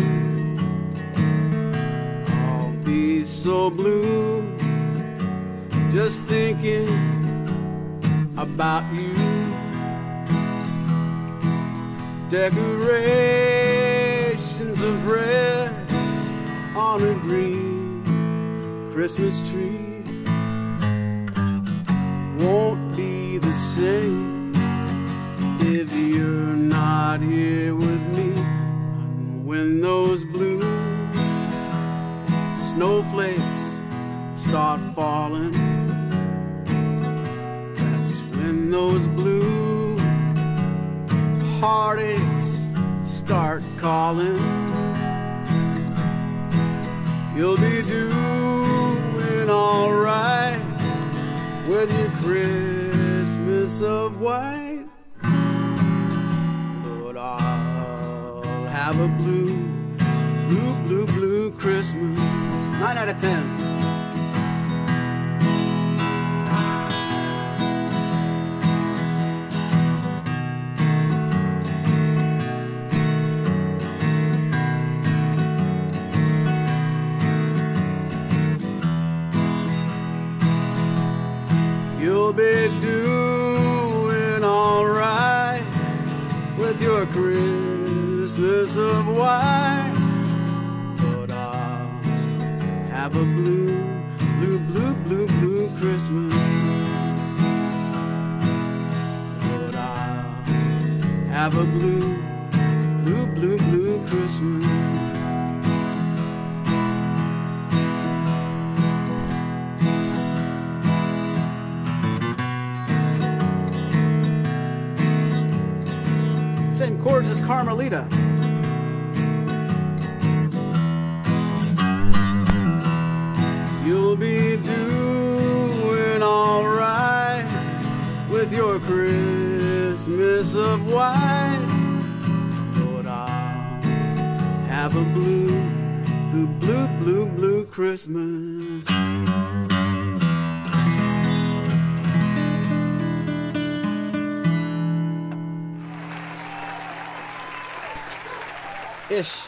I'll be so blue just thinking about you. Decorations of red on a green Christmas tree won't be the same if you're not here with me. And when those blue snowflakes start falling, that's when those blue heartaches start calling. You'll be doing alright with your Christmas of white, but I'll have a blue, blue, blue, blue Christmas. 9 out of 10. You'll be doing alright with your Christmas of white, but have a blue, blue, blue, blue, blue Christmas. Lord, I'll have a blue, blue, blue, blue Christmas. Same chords as Carmelita. You'll be doing all right with your Christmas of white. Lord, I'll have a blue, blue, blue, blue, blue Christmas. Ish.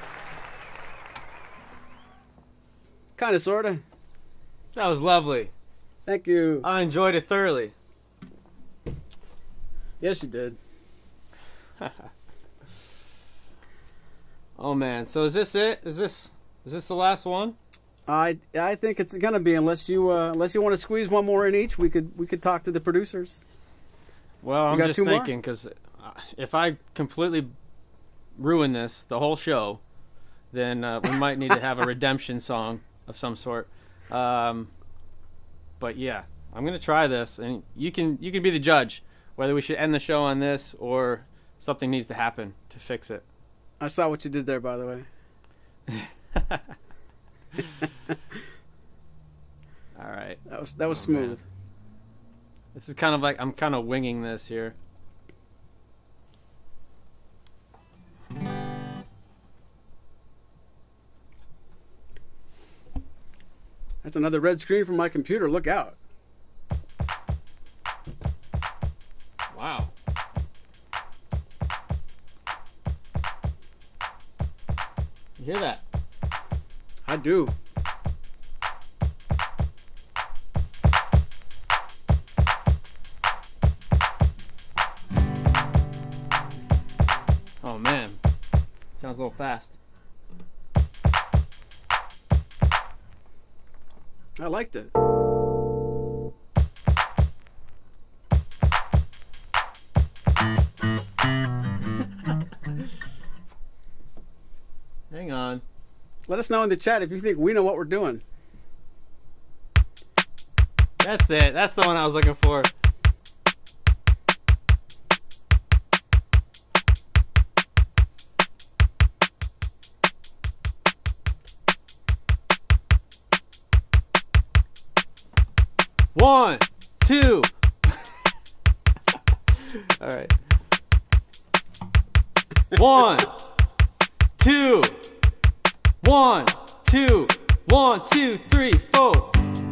Kind of, sort of. That was lovely. Thank you. I enjoyed it thoroughly. Yes, you did. Oh man, so is this it? Is this the last one? I think it's gonna be, unless you want to squeeze one more in each. We could talk to the producers. Well, I'm just thinking, because if I completely ruin this, the whole show, then we might need to have a redemption song of some sort. But yeah, I'm gonna try this, and you can be the judge whether we should end the show on this or something needs to happen to fix it. I saw what you did there, by the way. All right, that was smooth. Man. This is kind of like I'm kind of winging this here. That's another red screen from my computer. Look out. Wow. You hear that? I do. Oh man. Sounds a little fast. I liked it. Hang on. Let us know in the chat if you think we know what we're doing. That's it. That's the one I was looking for. One, two. All right. 1, 2. 1, 2. 1, 2, 3, 4.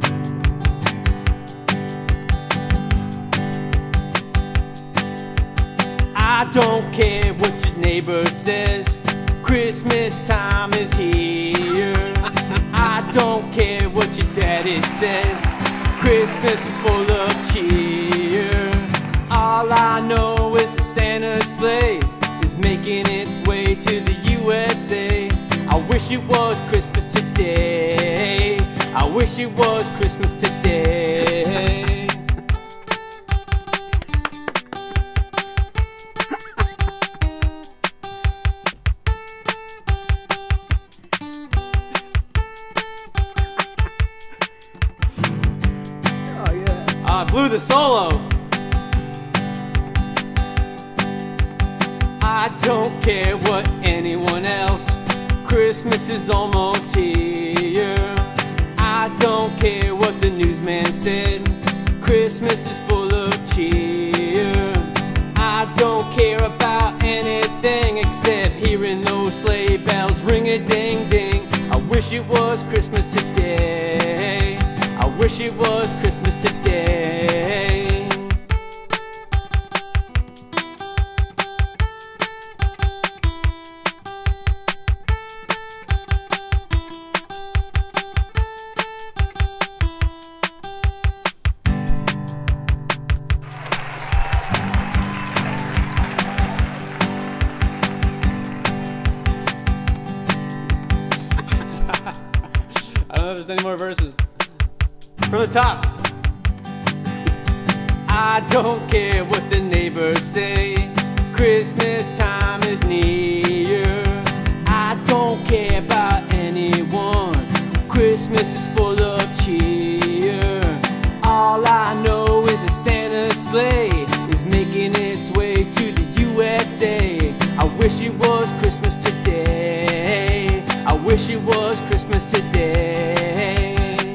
I don't care what your neighbor says. Christmas time is here. I don't care what your daddy says. Christmas is full of cheer. All I know is the Santa sleigh is making its way to the USA. I wish it was Christmas today. I wish it was Christmas today. I blew the solo. I don't care what anyone else. Christmas is almost here. I don't care what the newsman said. Christmas is full of cheer. I don't care about anything except hearing those sleigh bells ring-a-ding-ding. I wish it was Christmas today. I wish it was Christmas today. I know if there's any more verses. From the top. I don't care what the neighbors say. Christmas time is near. I don't care about anyone. Christmas is full of cheer. All I know is a Santa sleigh is making its way to the USA. I wish it was Christmas today. I wish it was Christmas today.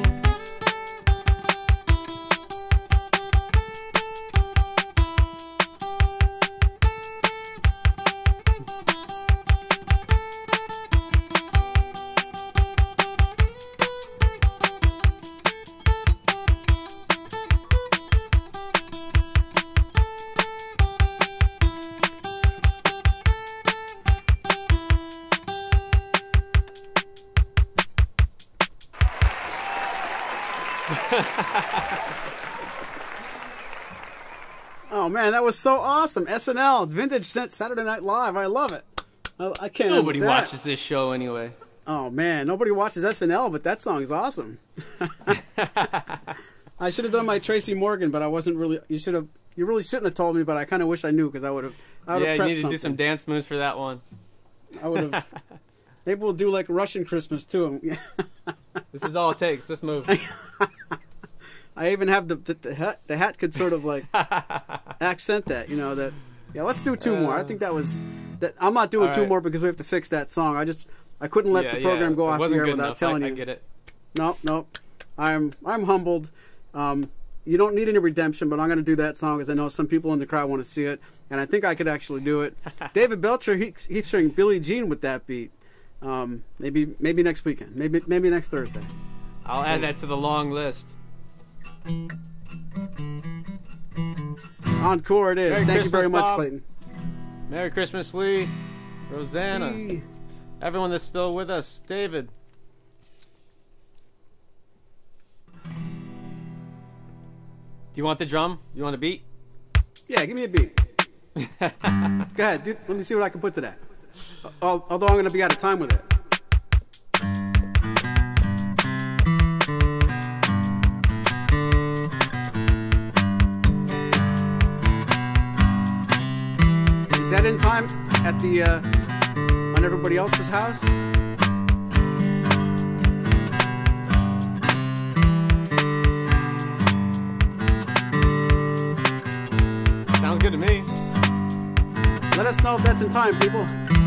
Oh man, that was so awesome! SNL, vintage Saturday Night Live. I love it. I can't. Nobody watches this show anyway. Oh man, nobody watches SNL, but that song is awesome. I should have done my Tracy Morgan, but I wasn't really. You really shouldn't have told me, but I kind of wish I knew because I would have. Yeah, you need to do some dance moves for that one. I would have. Maybe we'll do like Russian Christmas too. This is all it takes. This move. I even have the hat could sort of like accent that, you know, that. Yeah, let's do two more. I think that was that. I'm not doing two more because we have to fix that song. I couldn't let the program go off the air without telling you. I get it. Nope. I'm humbled. You don't need any redemption, but I'm going to do that song because I know some people in the crowd want to see it, and I think I could actually do it. David Belcher, he keeps hearing Billie Jean with that beat. Maybe next weekend. Maybe next Thursday. I'll add that to the long list. Encore it is. Merry Thank Christmas, you very much, Bob. Clayton. Merry Christmas, Lee, Rosanna, everyone that's still with us, David. Do you want the drum? You want a beat? Yeah, give me a beat. Go ahead, dude. Let me see what I can put to that. Although I'm going to be out of time with it. Is that in time at the on everybody else's house? Sounds good to me. Let us know if that's in time, people.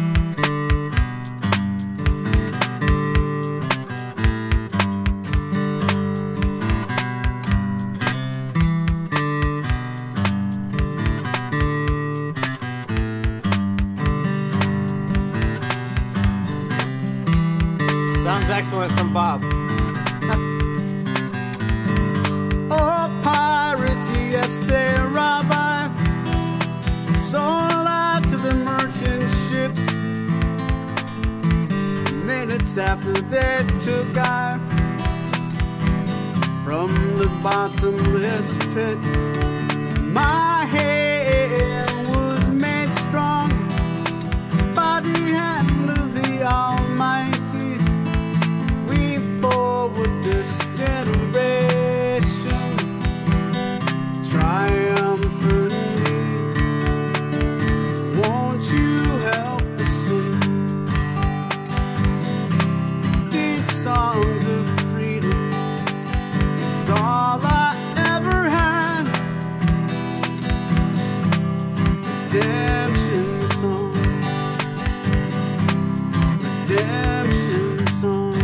Sounds excellent from Bob. Oh, pirates, yes, they rob I. Sold out to the merchant ships. Minutes after they took I from the bottomless pit. My head was made strong by the hand of the Almighty. We forward this generation triumphantly. Won't you help us sing these songs of freedom? It's all I ever had. Redemption song. Redemption song.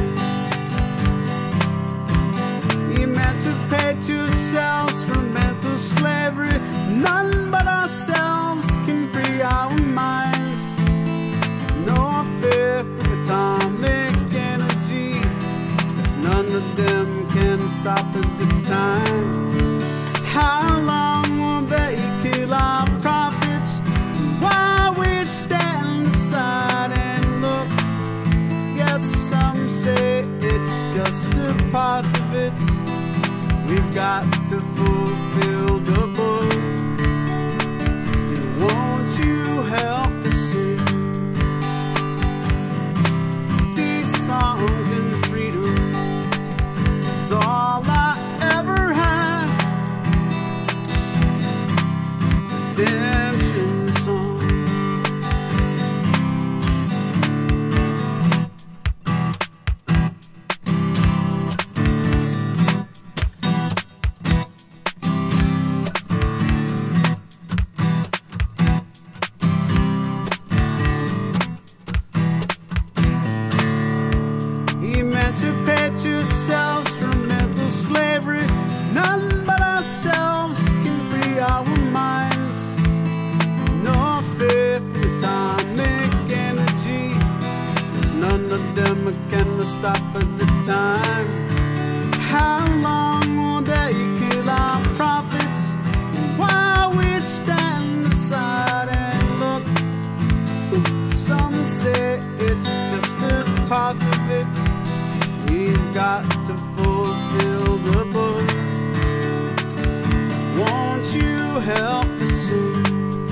Emancipate yourselves from mental slavery. None but ourselves can free our minds. No fear from atomic energy, 'cause none of them can stop at the time. How long will they kill our prophets while we stand aside and look? Yes, some say it's just a part of it. We've got to fulfill the book. And won't you help us sing these songs in freedom? stop at the time. How long will they kill our prophets while we stand aside and look? Some say it's just a part of it. We've got to fulfill the book. Won't you help us sing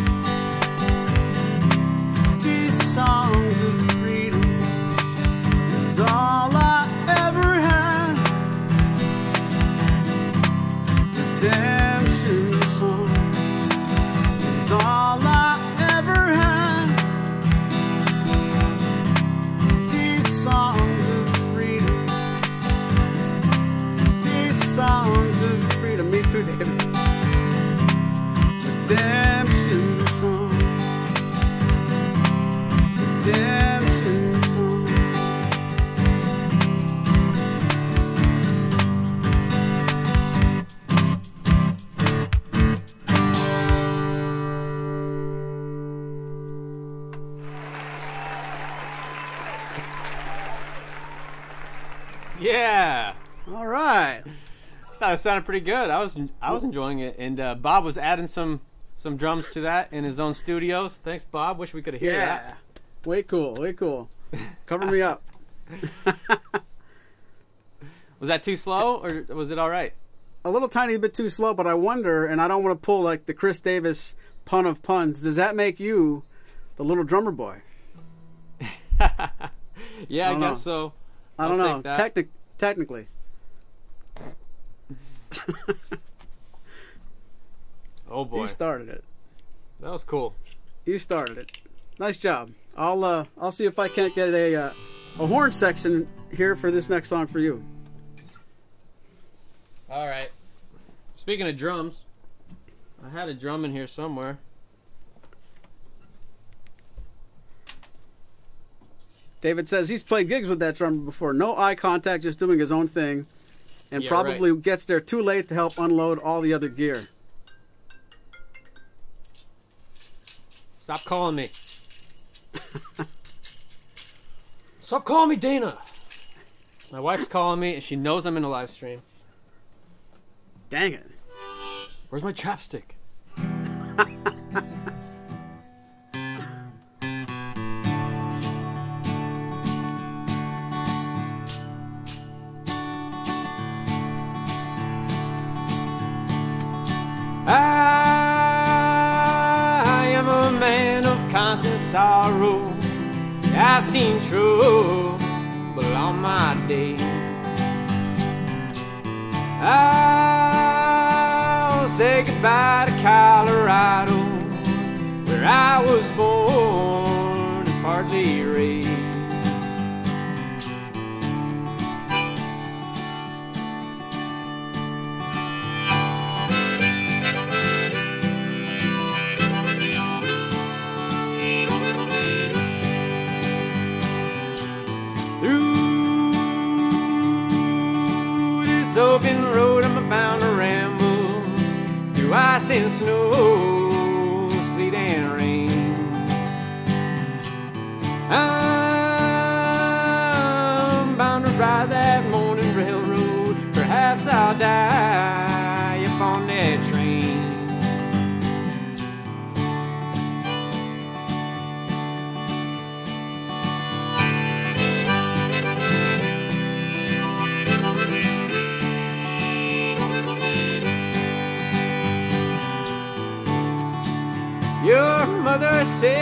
these songs of freedom? Is all I ever had. Redemption song is all I ever had. These songs of freedom. These songs of freedom. Me too, David. Redemption song. Redemption song. Yeah. All right. Thought it sounded pretty good. I was enjoying it, and Bob was adding some drums to that in his own studios. Thanks, Bob. Wish we could have heard that. Way cool. Way cool. Cover me up. Was that too slow, or was it all right? A little tiny bit too slow, but I wonder, and I don't want to pull like the Chris Davis pun of puns. Does that make you the little drummer boy? Yeah, I guess so. I don't know. Technically. Oh boy. You started it. That was cool. You started it. Nice job. I'll see if I can't get a horn section here for this next song for you. All right. Speaking of drums, I had a drum in here somewhere. David says he's played gigs with that drummer before. No eye contact, just doing his own thing. And Yeah, probably right. gets there too late to help unload all the other gear. Stop calling me. Stop calling me, Dana. My wife's calling me, and she knows I'm in a live stream. Dang it. Where's my chapstick? I am a man of constant sorrow. I've seen trouble on my day. I'll say goodbye to Colorado, where I was born and partly raised. Open road, I'm bound to ramble through ice and snow, sleet and rain. I'm bound to ride that morning railroad. Perhaps I'll die upon that train. Your mother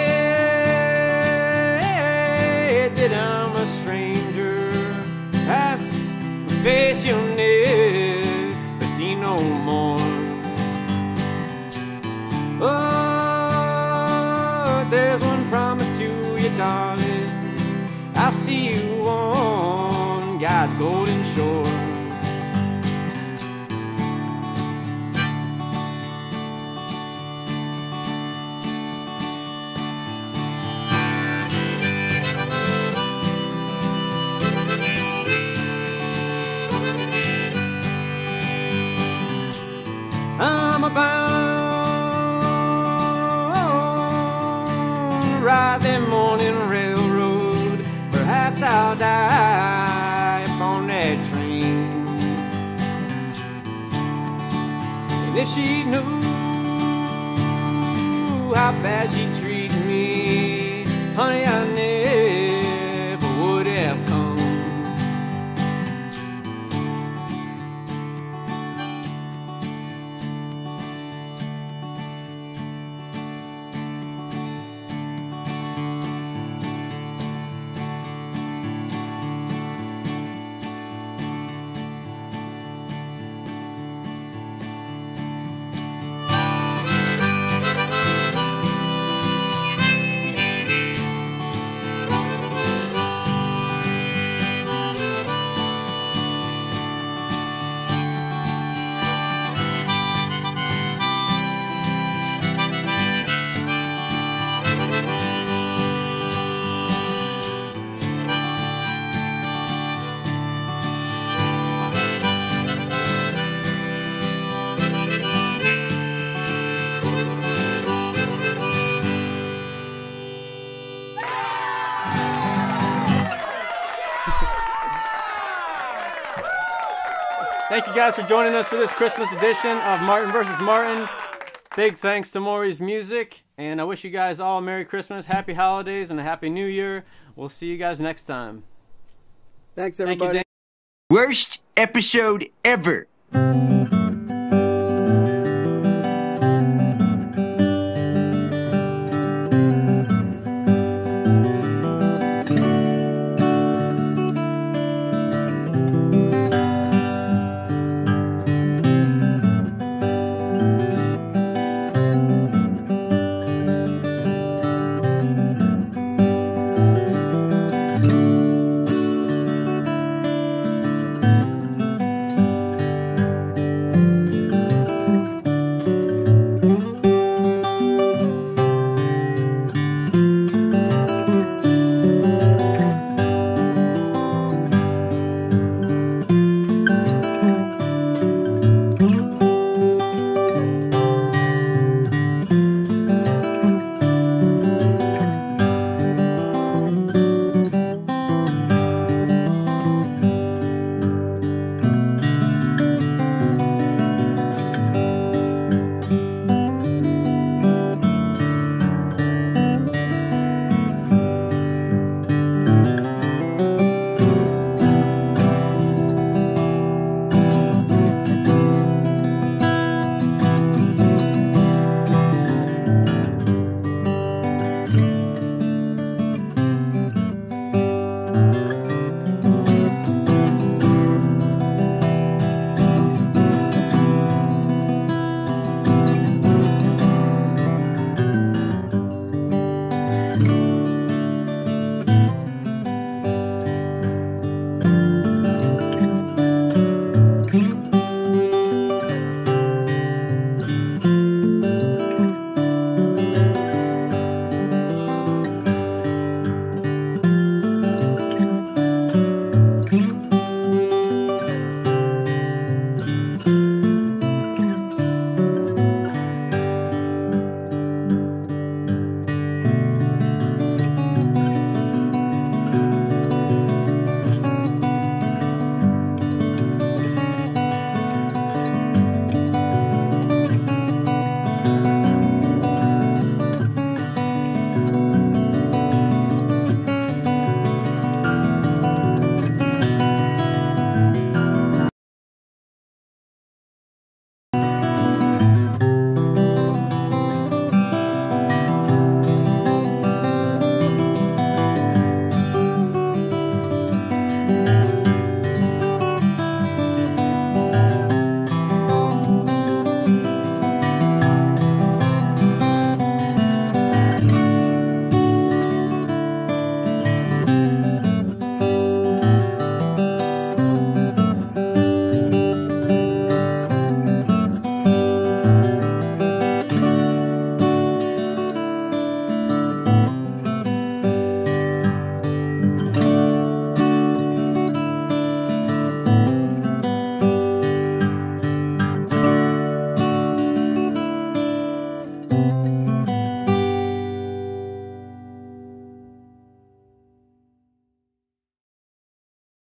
said that I'm a stranger. Perhaps a face you'll never see no more. But there's one promise to you, darling. I'll see you on God's golden shore. I'm about to ride that morning railroad. Perhaps I'll die And if she knew how bad she treated me, honey, I never would have come. Thank you guys for joining us for this Christmas edition of Martin vs. Martin. Big thanks to Maury's music, and I wish you guys all a Merry Christmas, Happy Holidays, and a Happy New Year. We'll see you guys next time. Thanks, everybody. Thank you, Dan. Worst episode ever.